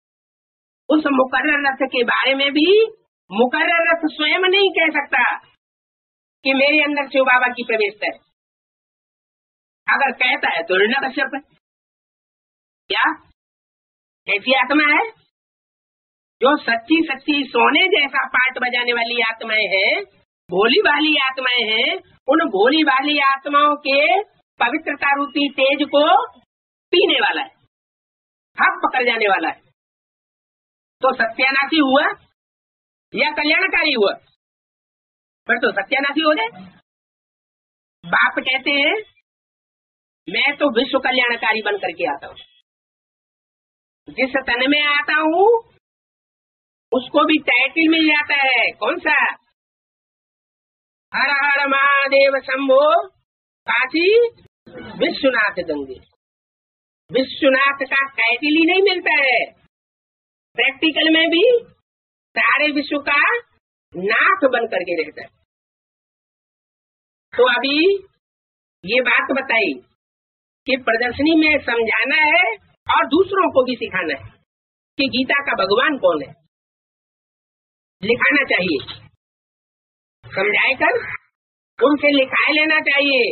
उस मुकर्रर रथ के बारे में भी मुकर्रर रथ स्वयं नहीं कह सकता कि मेरे अंदर शिव बाबा की प्रवेशता है। अगर कहता है तो हिरण्यकश्यप है। क्या कैसी आत्मा है? जो सच्ची सच्ची सोने जैसा पाठ बजाने वाली आत्माएं हैं, भोली वाली आत्माएं हैं, उन भोली वाली आत्माओं के पवित्रता रूपी तेज को पीने वाला है, हक पकड़ जाने वाला है। तो सत्यानाशी हुआ या कल्याणकारी हुआ? पर तो सत्यानाशी हो जाए। बाप कहते हैं मैं तो विश्व कल्याणकारी बन करके आता हूँ। जिस तन में आता हूँ उसको भी टाइटल मिल जाता है। कौन सा? हर हर महादेव शंभो काशी विश्वनाथ गंगे। विश्वनाथ का टाइटल ही नहीं मिलता है, प्रैक्टिकल में भी सारे विश्व का नाथ बन करके रहता है। तो अभी ये बात बताई कि प्रदर्शनी में समझाना है और दूसरों को भी सिखाना है कि गीता का भगवान कौन है। लिखाना चाहिए, समझाए कर उनसे लिखाए लेना चाहिए।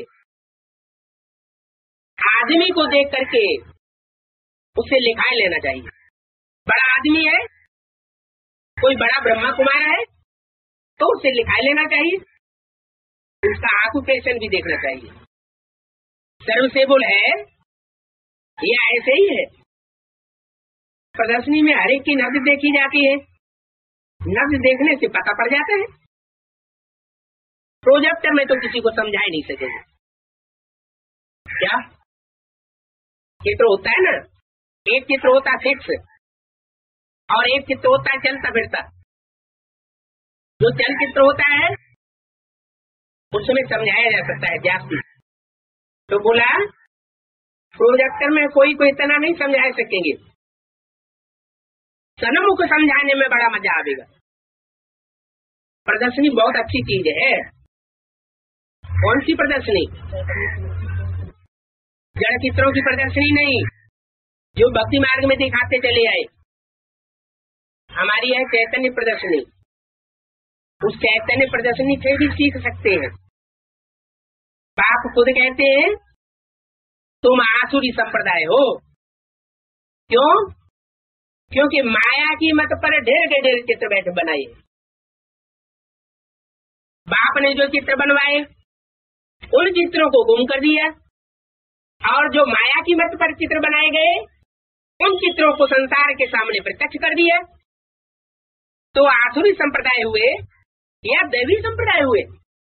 आदमी को देख करके उसे लिखाए लेना चाहिए। बड़ा आदमी है, कोई बड़ा ब्रह्मा कुमार है, तो उसे लिखाए लेना चाहिए, उसका ऑक्यूपेशन भी देखना चाहिए। सर्विसेबल है या ऐसे ही है। प्रदर्शनी में हर एक की नब्ज देखी जाती है, नब्ज देखने से पता पड़ जाता है। प्रोजेक्टर में तो किसी को समझा ही नहीं सकेंगे। क्या चित्र होता है ना, एक चित्र होता है फिक्स और एक चित्र होता है चलता फिरता। जो चल चित्र होता है उसमें समझाया जा सकता है जास्ती। तो बोला प्रोजेक्टर में कोई को इतना नहीं समझा सकेंगे, सन्मुख समझाने में बड़ा मजा आएगा। प्रदर्शनी बहुत अच्छी चीज है। कौन सी प्रदर्शनी? जड़ चित्रों की प्रदर्शनी नहीं, जो भक्ति मार्ग में दिखाते चले आए। हमारी है चैतन्य प्रदर्शनी। उस चैतन्य प्रदर्शनी से भी सीख सकते हैं। बाप खुद कहते हैं तुम आसुरी संप्रदाय हो। क्यों? क्योंकि माया की मत पर ढेर के ढेर चित्र बैठ बनाए। बाप ने जो चित्र बनवाए उन चित्रों को गुम कर दिया, और जो माया की मत पर चित्र बनाए गए उन चित्रों को संसार के सामने प्रत्यक्ष कर दिया। तो आसुरी संप्रदाय हुए या दैवी संप्रदाय हुए।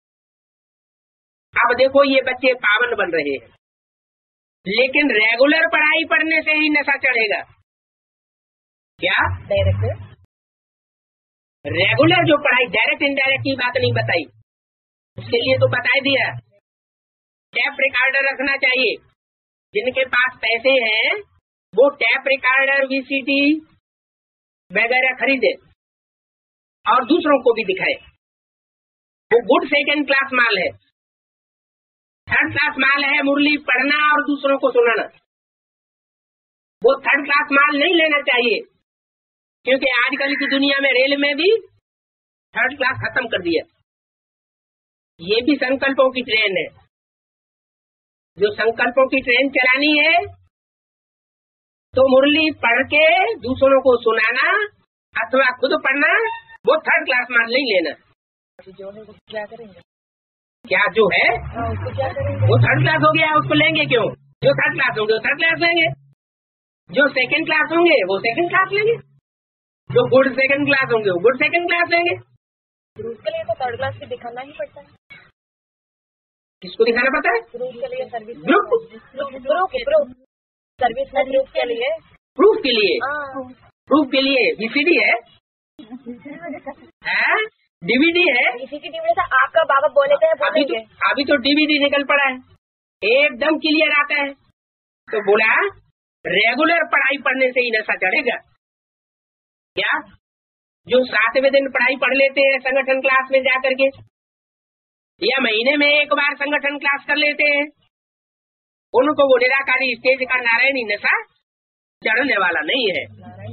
अब देखो ये बच्चे पावन बन रहे हैं, लेकिन रेगुलर पढ़ाई पढ़ने से ही नशा चढ़ेगा। क्या डायरेक्ट? रेगुलर जो पढ़ाई, डायरेक्ट इनडायरेक्ट की बात नहीं बताई, उसके लिए तो बता दिया। टैप रिकॉर्डर रखना चाहिए। जिनके पास पैसे हैं वो टैप रिकॉर्डर, वीसीडी वगैरह खरीदे और दूसरों को भी दिखाए। वो गुड सेकंड क्लास माल है। थर्ड क्लास माल है मुरली पढ़ना और दूसरों को सुनाना। वो थर्ड क्लास माल नहीं लेना चाहिए, क्योंकि आजकल की दुनिया में रेल में भी थर्ड क्लास खत्म कर दिया। ये भी संकल्पों की ट्रेन है। जो संकल्पों की ट्रेन चलानी है तो मुरली पढ़ के दूसरों को सुनाना अथवा खुद पढ़ना, वो थर्ड क्लास माल नहीं लेना। जो है वो क्या करेंगे? क्या जो है उसको क्या करेंगे? वो थर्ड क्लास हो गया, उसको लेंगे क्यों? जो थर्ड क्लास होंगे वो थर्ड क्लास लेंगे, जो सेकंड क्लास होंगे वो सेकंड क्लास लेंगे, जो गुड सेकंड क्लास होंगे वो गुड सेकंड क्लास लेंगे। ग्रुप के लिए तो थर्ड क्लास भी दिखाना ही पड़ता है। किसको दिखाना पड़ता है? ग्रुप के लिए सर्विस। ग्रुप सर्विस में ग्रुप के लिए, प्रूफ के लिए, प्रूफ के लिए वीसीडी है, डीवीडी है। इसी की टीम से आपका बाबा बोले थे अभी तो डीवीडी निकल पड़ा है, एकदम क्लियर आता है। तो बोला रेगुलर पढ़ाई पढ़ने से ही नशा चढ़ेगा। क्या जो 7वें दिन पढ़ाई पढ़ लेते हैं संगठन क्लास में जाकर के, या महीने में एक बार संगठन क्लास कर लेते हैं, उनको वो निराकारी स्टेज का नारायणी नशा चढ़ने वाला नहीं है।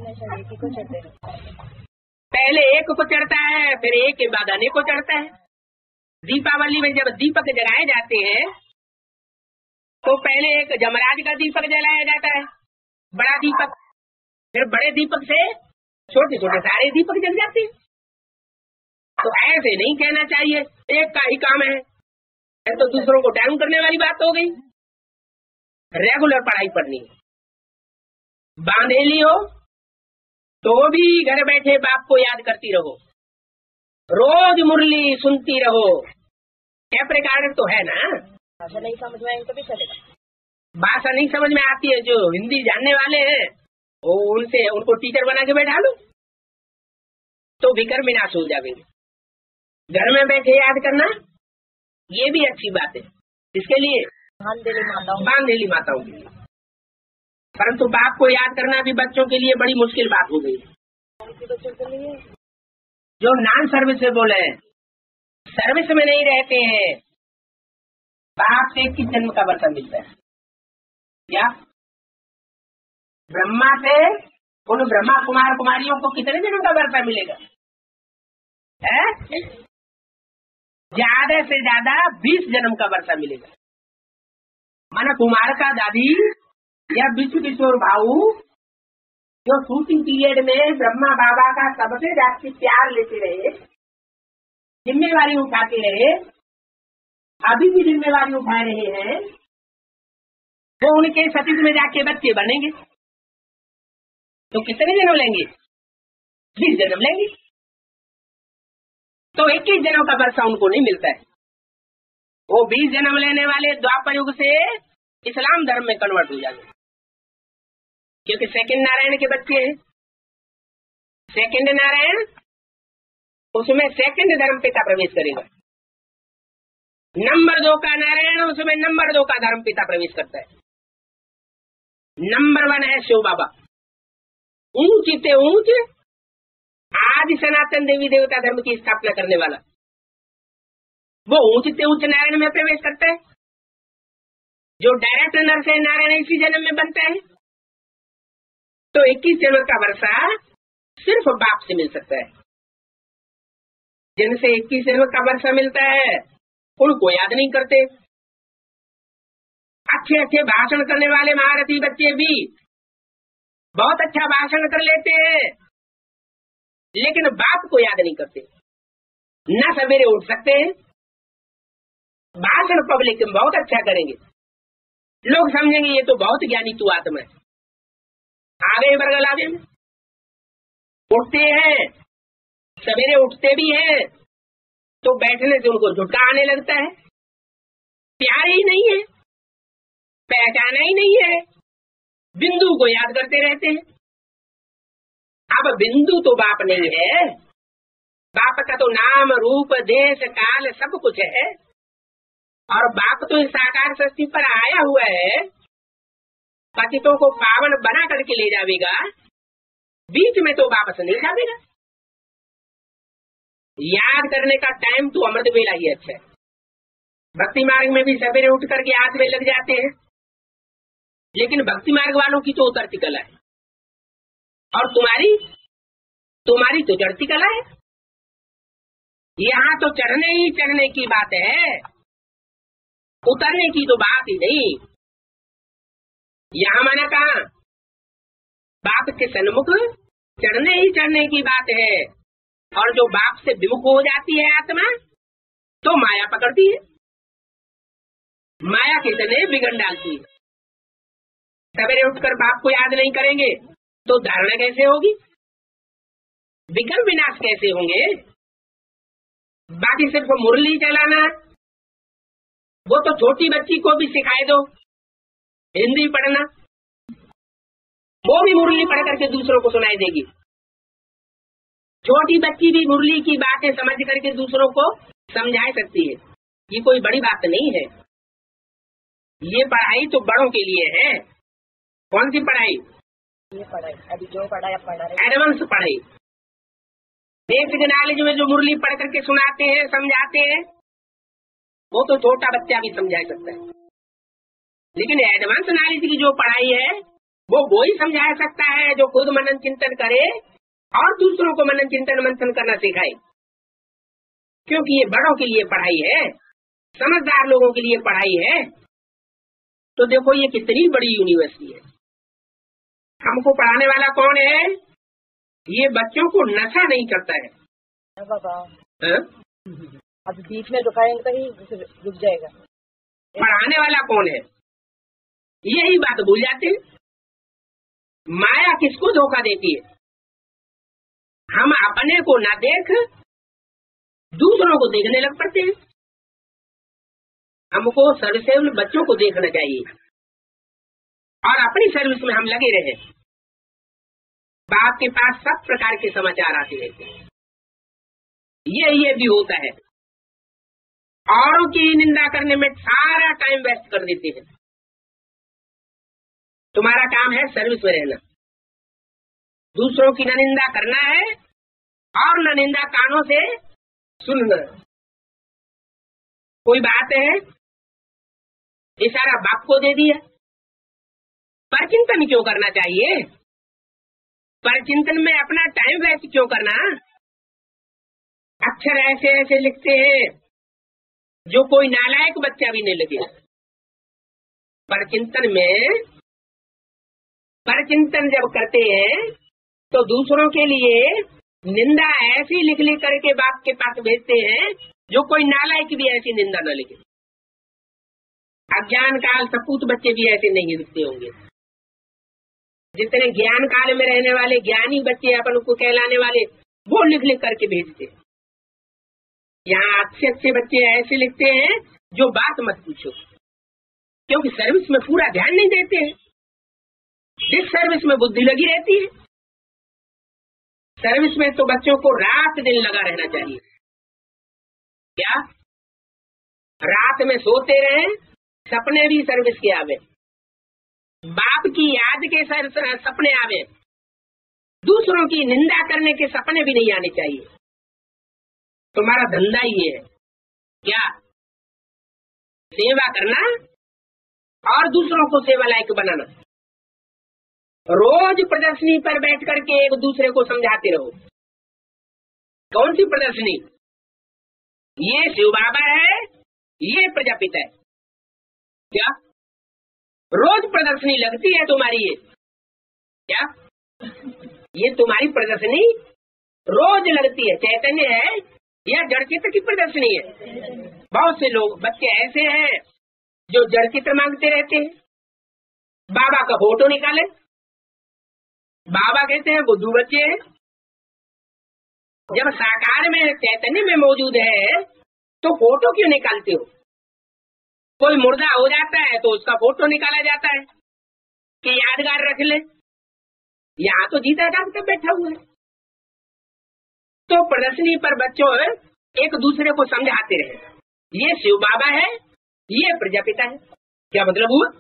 पहले एक को चढ़ता है, फिर एक के बाद अनेक को चढ़ता है। दीपावली में जब दीपक जलाए जाते हैं तो पहले एक जमराज का दीपक जलाया जाता है, बड़ा दीपक, फिर बड़े दीपक से छोटे छोटे सारे दीपक जल जाते हैं। तो ऐसे नहीं कहना चाहिए एक का ही काम है, तो दूसरों को डाउन करने वाली बात हो गई। रेगुलर पढ़ाई पढ़नी है। बांधेली हो तो भी घर बैठे बाप को याद करती रहो, रोज मुरली सुनती रहो। टैप रिकॉर्डर तो है ना। भाषा नहीं समझ में तो भी चलेगा। भाषा नहीं समझ में आती है, जो हिंदी जानने वाले हैं वो उनको टीचर बना के बैठा लो तो विकर विनाश हो जाएंगे। घर में बैठे याद करना ये भी अच्छी बात है। इसके लिए बांधेली माताओं के लिए। परंतु बाप को याद करना भी बच्चों के लिए बड़ी मुश्किल बात हो गई है। बच्चों के लिए जो नॉन सर्विस में बोले सर्विस में नहीं रहते हैं, बाप से 21 जन्म का वर्षा मिलता है। क्या ब्रह्मा से उन ब्रह्मा कुमार कुमारियों को कितने जन्म का वर्षा मिलेगा? है ज्यादा से ज्यादा 20 जन्म का वर्षा मिलेगा। माना कुमार का दादी या विश्व किशोर भाऊ जो शूटिंग पीरियड में ब्रह्मा बाबा का सबसे ज्यादा प्यार लेते रहे, जिम्मेवारी उठाते रहे, अभी भी जिम्मेवारी उठा रहे हैं, वो उनके सतीश में जाके बच्चे बनेंगे तो कितने जन्म लेंगे? 20 जन्म लेंगे। तो 21 जन्म का वर्षा उनको नहीं मिलता है। वो 20 जन्म लेने वाले द्वापर युग से इस्लाम धर्म में कन्वर्ट हो जाएंगे, क्योंकि सेकंड नारायण के बच्चे हैं। सेकंड नारायण उसमें सेकंड धर्म पिता प्रवेश करेगा। नंबर 2 का नारायण उसमें नंबर 2 का धर्म पिता प्रवेश करता है। नंबर 1 है शिव बाबा, ऊंच से ऊंच आदि सनातन देवी देवता धर्म की स्थापना करने वाला। वो ऊंच से ऊंच नारायण में प्रवेश करता है। जो डायरेक्ट नर से नारायण इसी जन्म में बनता है। तो 21 जन्म का वर्षा सिर्फ बाप से मिल सकता है। जिनसे 21 जन्म का वर्षा मिलता है उनको याद नहीं करते। अच्छे अच्छे भाषण करने वाले महारथी बच्चे भी बहुत अच्छा भाषण कर लेते हैं, लेकिन बाप को याद नहीं करते। न सवेरे उठ सकते हैं, भाषण पब्लिक में बहुत अच्छा करेंगे, लोग समझेंगे ये तो बहुत ज्ञानी तू आत्मा है, आगे वर्ग लागे में उठते हैं, सवेरे उठते भी हैं तो बैठने से उनको झुटका आने लगता है, प्यार ही नहीं है, पहचाना ही नहीं है, बिंदु को याद करते रहते हैं। अब बिंदु तो बाप नहीं है, बाप का तो नाम रूप देश काल सब कुछ है, और बाप तो इस साकार सृष्टि पर आया हुआ है, पतितों को पावन बना करके ले जावेगा, बीच में तो वापस नहीं जावेगा। याद करने का टाइम तो अमृत वेला ही अच्छा है। भक्ति मार्ग में भी सवेरे उठ करके 8 बजे लग जाते हैं, लेकिन भक्ति मार्ग वालों की तो उतरती कला है, और तुम्हारी तो चढ़ती कला है। यहाँ तो चढ़ने की बात है, उतरने की तो बात ही नहीं। यहाँ माना कहा बाप के सन्मुख चढ़ने की बात है, और जो बाप से विमुख हो जाती है आत्मा तो माया पकड़ती है, माया कितने बिगड़ डालती है। सवेरे उठकर बाप को याद नहीं करेंगे तो धारणा कैसे होगी, विकल्प विनाश कैसे होंगे। बाकी सिर्फ मुरली चलाना, वो तो छोटी बच्ची को भी सिखाए दो हिंदी पढ़ना, वो भी मुरली पढ़ करके दूसरों को सुनाई देगी। छोटी बच्ची भी मुरली की बातें समझ करके दूसरों को समझा सकती है, ये कोई बड़ी बात नहीं है। ये पढ़ाई तो बड़ों के लिए है। कौन सी पढ़ाई? ये पढ़ाई अभी जो पढ़ाई आप पढ़ा रहे, एडवांस पढ़ाई। बेसिक नॉलेज में जो मुरली पढ़ करके सुनाते हैं समझाते हैं, वो तो छोटा बच्चा भी समझा सकता है, लेकिन एडवांस नॉलेज की जो पढ़ाई है वो ही समझा सकता है जो खुद मनन चिंतन करे और दूसरों को मनन चिंतन मंथन करना सिखाए। क्योंकि ये बड़ों के लिए पढ़ाई है, समझदार लोगों के लिए पढ़ाई है। तो देखो ये कितनी बड़ी यूनिवर्सिटी है। हमको पढ़ाने वाला कौन है? ये बच्चों को नशा नहीं करता है बाबा। हाँ? अब बीच में रुकाएंगे तो ही रुक जाएगा। पढ़ाने वाला कौन है? यही बात भूल जाते हैं। माया किसको धोखा देती है? हम अपने को ना देख दूसरों को देखने लग पड़ते हैं। हमको सर्विसेबल बच्चों को देखना चाहिए और अपनी सर्विस में हम लगे रहे। बाप के पास सब प्रकार के समाचार आते रहते हैं, ये भी होता है। औरों की निंदा करने में सारा टाइम वेस्ट कर देते हैं। तुम्हारा काम है सर्विस में रहना, दूसरों की न निंदा करना है और न निंदा कानों से सुनना। कोई बात है, इशारा बाप को दे दिया, पर चिंतन क्यों करना चाहिए? पर चिंतन में अपना टाइम वेस्ट क्यों करना? अक्षर ऐसे ऐसे लिखते हैं जो कोई नालायक बच्चा भी नहीं लिखे। पर चिंतन जब करते हैं तो दूसरों के लिए निंदा ऐसी लिख लिख करके बाप के पास भेजते हैं जो कोई नालायक भी ऐसी निंदा न लिखे। अज्ञान काल सपूत बच्चे भी ऐसे नहीं लिखते होंगे। जितने ज्ञान काल में रहने वाले ज्ञानी बच्चे अपन को कहलाने वाले, वो लिख लिख करके भेजते। यहाँ अच्छे अच्छे बच्चे ऐसे लिखते हैं जो बात मत पूछो, क्योंकि सर्विस में पूरा ध्यान नहीं देते हैं। जिस सर्विस में बुद्धि लगी रहती है, सर्विस में तो बच्चों को रात दिन लगा रहना चाहिए। क्या रात में सोते रहे, सपने भी सर्विस के आवे, बाप की याद के सपने आवे, दूसरों की निंदा करने के सपने भी नहीं आने चाहिए। तुम्हारा धंधा ही है क्या? सेवा करना और दूसरों को सेवा लायक बनाना। रोज प्रदर्शनी पर बैठ करके एक दूसरे को समझाते रहो। कौन सी प्रदर्शनी? ये शिव बाबा है, ये प्रजापिता है। क्या रोज प्रदर्शनी लगती है तुम्हारी? ये क्या ये तुम्हारी प्रदर्शनी रोज लगती है? चैतन्य है या जड़ चित्र की प्रदर्शनी है? बहुत से लोग बच्चे ऐसे हैं जो जड़ चित्र मांगते रहते हैं। बाबा का फोटो निकाले, बाबा कहते हैं बुद्धू बच्चे हैं। जब साकार में चैतन्य में मौजूद है तो फोटो क्यों निकालते हो? कोई मुर्दा हो जाता है तो उसका फोटो निकाला जाता है कि यादगार रख ले। यहाँ तो जीता जागता बैठा हुआ है। तो प्रदर्शनी पर बच्चों एक दूसरे को समझाते रहे, ये शिव बाबा है, ये प्रजापिता है। क्या मतलब हुआ?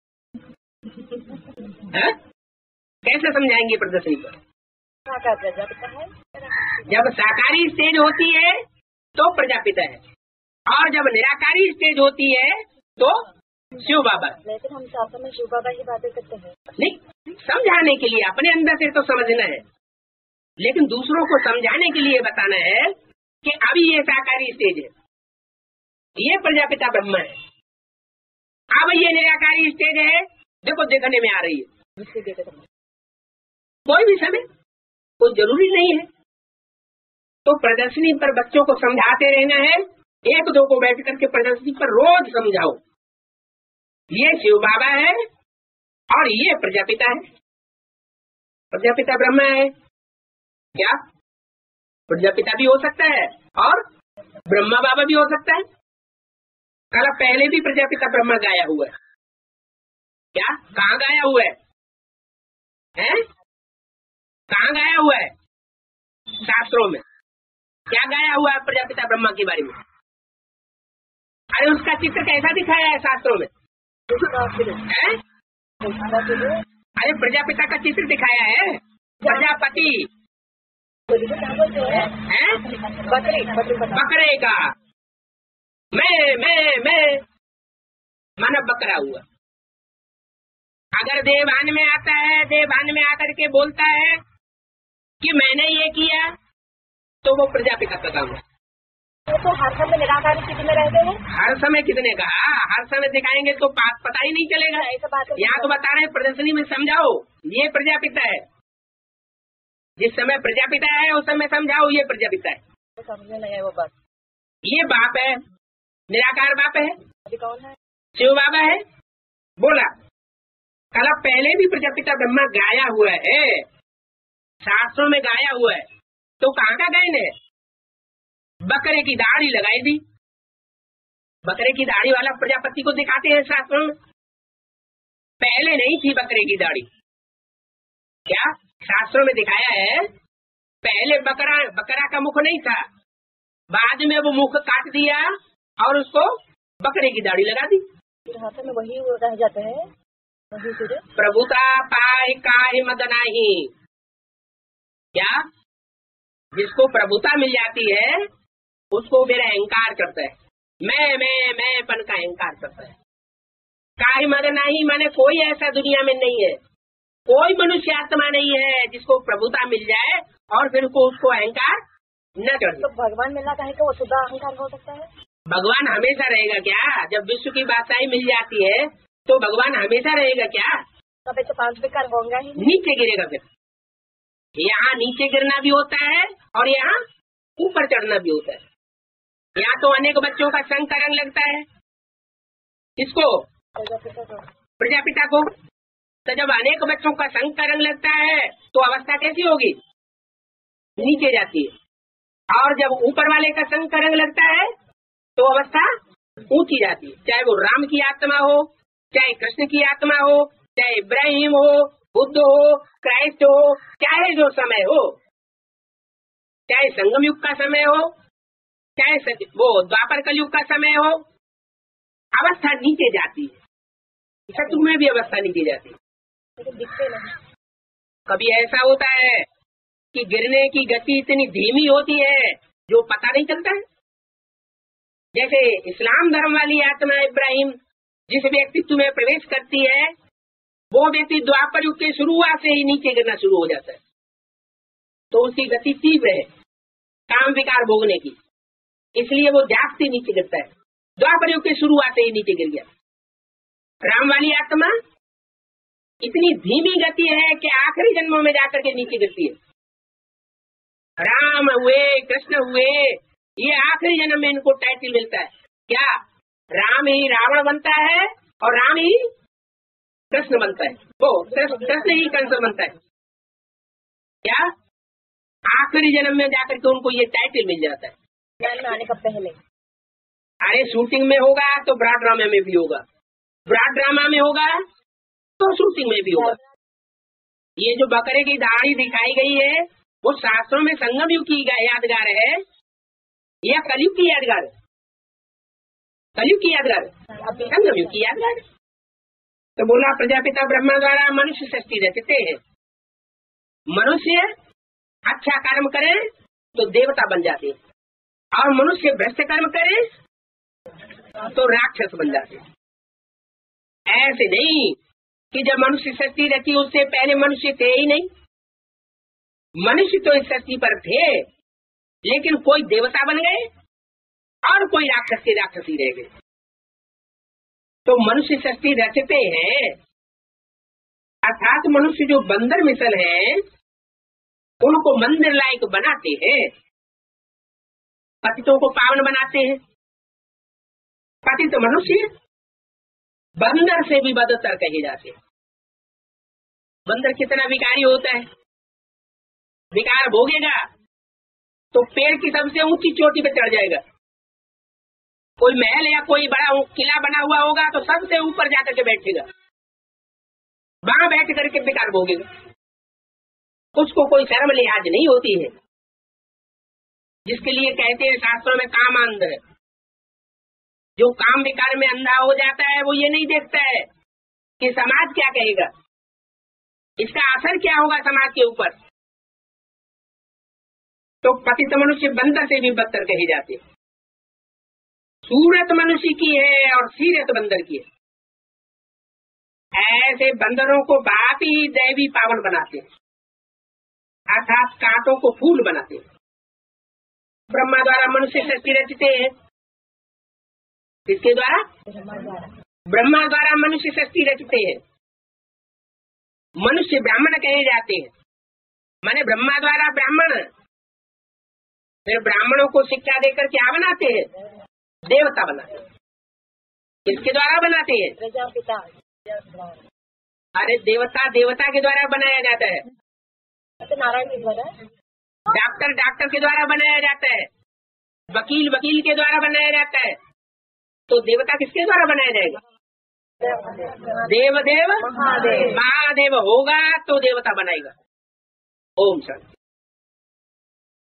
है? कैसे समझाएंगे प्रदर्शनी पर? प्रजापिता है। जब साकारी स्टेज होती है तो प्रजापिता है, और जब निराकारी स्टेज होती है तो शिव बाबा। लेकिन हम शास्त्र में शिव बाबा की बातें करते हैं। नहीं, समझाने के लिए अपने अंदर से तो समझना है, लेकिन दूसरों को समझाने के लिए बताना है कि अभी ये साकारी स्टेज है, ये प्रजापिता ब्रह्म है, अब ये निराकारी स्टेज है, देखो देखने में आ रही है। कोई भी समय कोई जरूरी नहीं है। तो प्रदर्शनी पर बच्चों को समझाते रहना है। एक दो को बैठ करके प्रदर्शनी पर रोज समझाओ, ये शिव बाबा है और ये प्रजापिता है। प्रजापिता ब्रह्म है। क्या प्रजापिता भी हो सकता है और ब्रह्मा बाबा भी हो सकता है? कल पहले भी प्रजापिता ब्रह्मा गाया हुआ है। क्या कहाँ गाया हुआ है? हैं? कहाँ गाया हुआ है? शास्त्रों में। क्या गाया हुआ है प्रजापिता ब्रह्मा के बारे में? अरे उसका चित्र कैसा दिखाया है शास्त्रों में? है? अरे प्रजापिता का चित्र दिखाया है, प्रजापति है, बकरे का। मैं मानव बकरा हुआ। अगर देवान में आता है, देवान में आकर के बोलता है कि मैंने ये किया, तो वो प्रजापिता का काम है। तो हर समय निराकारी कितने रहते हैं? हर समय कितने कहा? हर समय दिखाएंगे तो पता ही नहीं चलेगा। यहाँ तो बता रहे हैं प्रदर्शनी में समझाओ, ये प्रजापिता है। जिस समय प्रजापिता है उस समय समझाओ, ये प्रजापिता है। तो समझ में नहीं है वो बात। ये बाप है, निराकार बाप है। अभी कौन है? शिव बाबा है। बोला कल पहले भी प्रजापिता ब्रह्मा गाया हुआ है, शास्त्रों में गाया हुआ है। तो कहाँ का गायन है? बकरे की दाढ़ी लगाई दी। बकरे की दाढ़ी वाला प्रजापति को दिखाते हैं शास्त्रों में। पहले नहीं थी बकरे की दाढ़ी। क्या शास्त्रों में दिखाया है? पहले बकरा का मुख नहीं था, बाद में वो मुख काट दिया और उसको बकरे की दाढ़ी लगा दी। फिर हाथ में वही रह जाते हैं, वही फिर प्रभुता पाए काहे मद नाही। क्या? जिसको प्रभुता मिल जाती है उसको मेरा अहंकार करता है, मैं पन का अहंकार करता है। काहे मद नाही माने कोई ऐसा दुनिया में नहीं है, कोई मनुष्य आत्मा नहीं है जिसको प्रभुता मिल जाए और फिर उसको अहंकार न चढ़े। तो भगवान मिलना कहे तो वो शुद्ध अहंकार हो सकता है? भगवान हमेशा रहेगा क्या? जब विश्व की बादशाही मिल जाती है तो भगवान हमेशा रहेगा क्या? तब तो 5 विकार होंगे ही, नीचे गिरेगा। फिर यहाँ नीचे गिरना भी होता है और यहाँ ऊपर चढ़ना भी होता है। यहाँ तो अनेक बच्चों का संग का रंग लगता है, किसको? प्रजापिता को। तो जब अनेक बच्चों का संग का रंग लगता है तो अवस्था कैसी होगी? नीचे जाती है। और जब ऊपर वाले का संग का रंग लगता है तो अवस्था ऊंची जाती है। चाहे वो राम की आत्मा हो, चाहे कृष्ण की आत्मा हो, चाहे इब्राहिम हो, बुद्ध हो, क्राइस्ट हो, चाहे जो समय हो, चाहे संगम युग का समय हो, चाहे वो द्वापर कलयुग का समय हो, अवस्था नीचे जाती है। सतयुग में भी अवस्था नीचे जाती है, लेकिन दिखते नहीं। कभी ऐसा होता है कि गिरने की गति इतनी धीमी होती है जो पता नहीं चलता है। जैसे इस्लाम धर्म वाली आत्मा इब्राहिम जिस व्यक्तित्व में प्रवेश करती है वो व्यक्ति द्वापर युग के शुरुआत से ही नीचे गिरना शुरू हो जाता है, तो उसकी गति तीव्र है काम विकार भोगने की, इसलिए वो जागते नीचे गिरता है। द्वापर युग के शुरुआत से ही नीचे गिर गया। राम वाली आत्मा इतनी धीमी गति है कि आखिरी जन्मों में जाकर के नीचे गिरती है। राम हुए, कृष्ण हुए, ये आखिरी जन्म में इनको टाइटल मिलता है। क्या? राम ही रावण बनता है और राम ही कृष्ण बनता है, वो कृष्ण ही कंस बनता है। क्या? आखिरी जन्म में जाकर के उनको ये टाइटल मिल जाता है। ज्ञान में आने का पहले। अरे शूटिंग में होगा तो ब्रॉड ड्रामा में भी होगा, ब्रॉड ड्रामा में होगा तो शूटिंग में भी होगा। ये जो बकरे की दाढ़ी दिखाई गई है वो शास्त्रों में संगम युग की यादगार है या कलयुग की यादगार है? कलयुग की यादगार है, संगम युग की यादगार है। तो बोला प्रजापिता ब्रह्मा द्वारा मनुष्य सृष्टि रचते हैं। मनुष्य अच्छा कर्म करे तो देवता बन जाते हैं और मनुष्य भ्रष्ट कर्म करे तो राक्षस बन जाते हैं। ऐसे नहीं कि जब मनुष्य सृष्टि रची उससे पहले मनुष्य थे ही नहीं। मनुष्य तो इस सृष्टि पर थे लेकिन कोई देवता बन गए और कोई राक्षस के राक्षसी रह गए। तो मनुष्य सृष्टि रचते हैं अर्थात मनुष्य जो बंदर मिसल है उनको मंदिर लायक बनाते हैं, पतितों को पावन बनाते हैं। पतित मनुष्य बंदर से भी बदतर कहे जाते हैं। बंदर कितना विकारी होता है, विकार भोगेगा तो पेड़ की सबसे ऊंची चोटी पे चढ़ जाएगा। कोई महल या कोई बड़ा किला बना हुआ होगा तो सबसे ऊपर जाकर के बैठेगा, वहां बैठ करके विकार भोगेगा। उसको कोई शर्म लिहाज नहीं होती है, जिसके लिए कहते हैं शास्त्रों में काम अंध है। जो काम विकार में अंधा हो जाता है वो ये नहीं देखता है कि समाज क्या कहेगा, इसका असर क्या होगा समाज के ऊपर। तो पतित मनुष्य बंदर से भी बदतर कहे जाते हैं। सूरत मनुष्य की है और सीरत बंदर की है। ऐसे बंदरों को बाप ही दैवी पावन बनाते हैं, अर्थात कांटों को फूल बनाते हैं। ब्रह्मा द्वारा मनुष्य सृष्टि रचते हैं। किसके द्वारा? ब्रह्मा द्वारा मनुष्य सृष्टि रचते हैं। मनुष्य ब्राह्मण कहे जाते हैं, माने ब्रह्मा द्वारा ब्राह्मण। फिर ब्राह्मणों को शिक्षा देकर क्या बनाते हैं? देवता बनाते हैं। किसके द्वारा बनाते हैं? प्रजापिता। अरे देवता देवता के द्वारा बनाया जाता है, तो नारायण के द्वारा। डॉक्टर डॉक्टर के द्वारा बनाया जाता है, वकील वकील के द्वारा बनाया जाता है। तो देवता किसके द्वारा बनाया जाएगा? देव देव महादेव। महादेव होगा तो देवता बनाएगा। ओम शांति।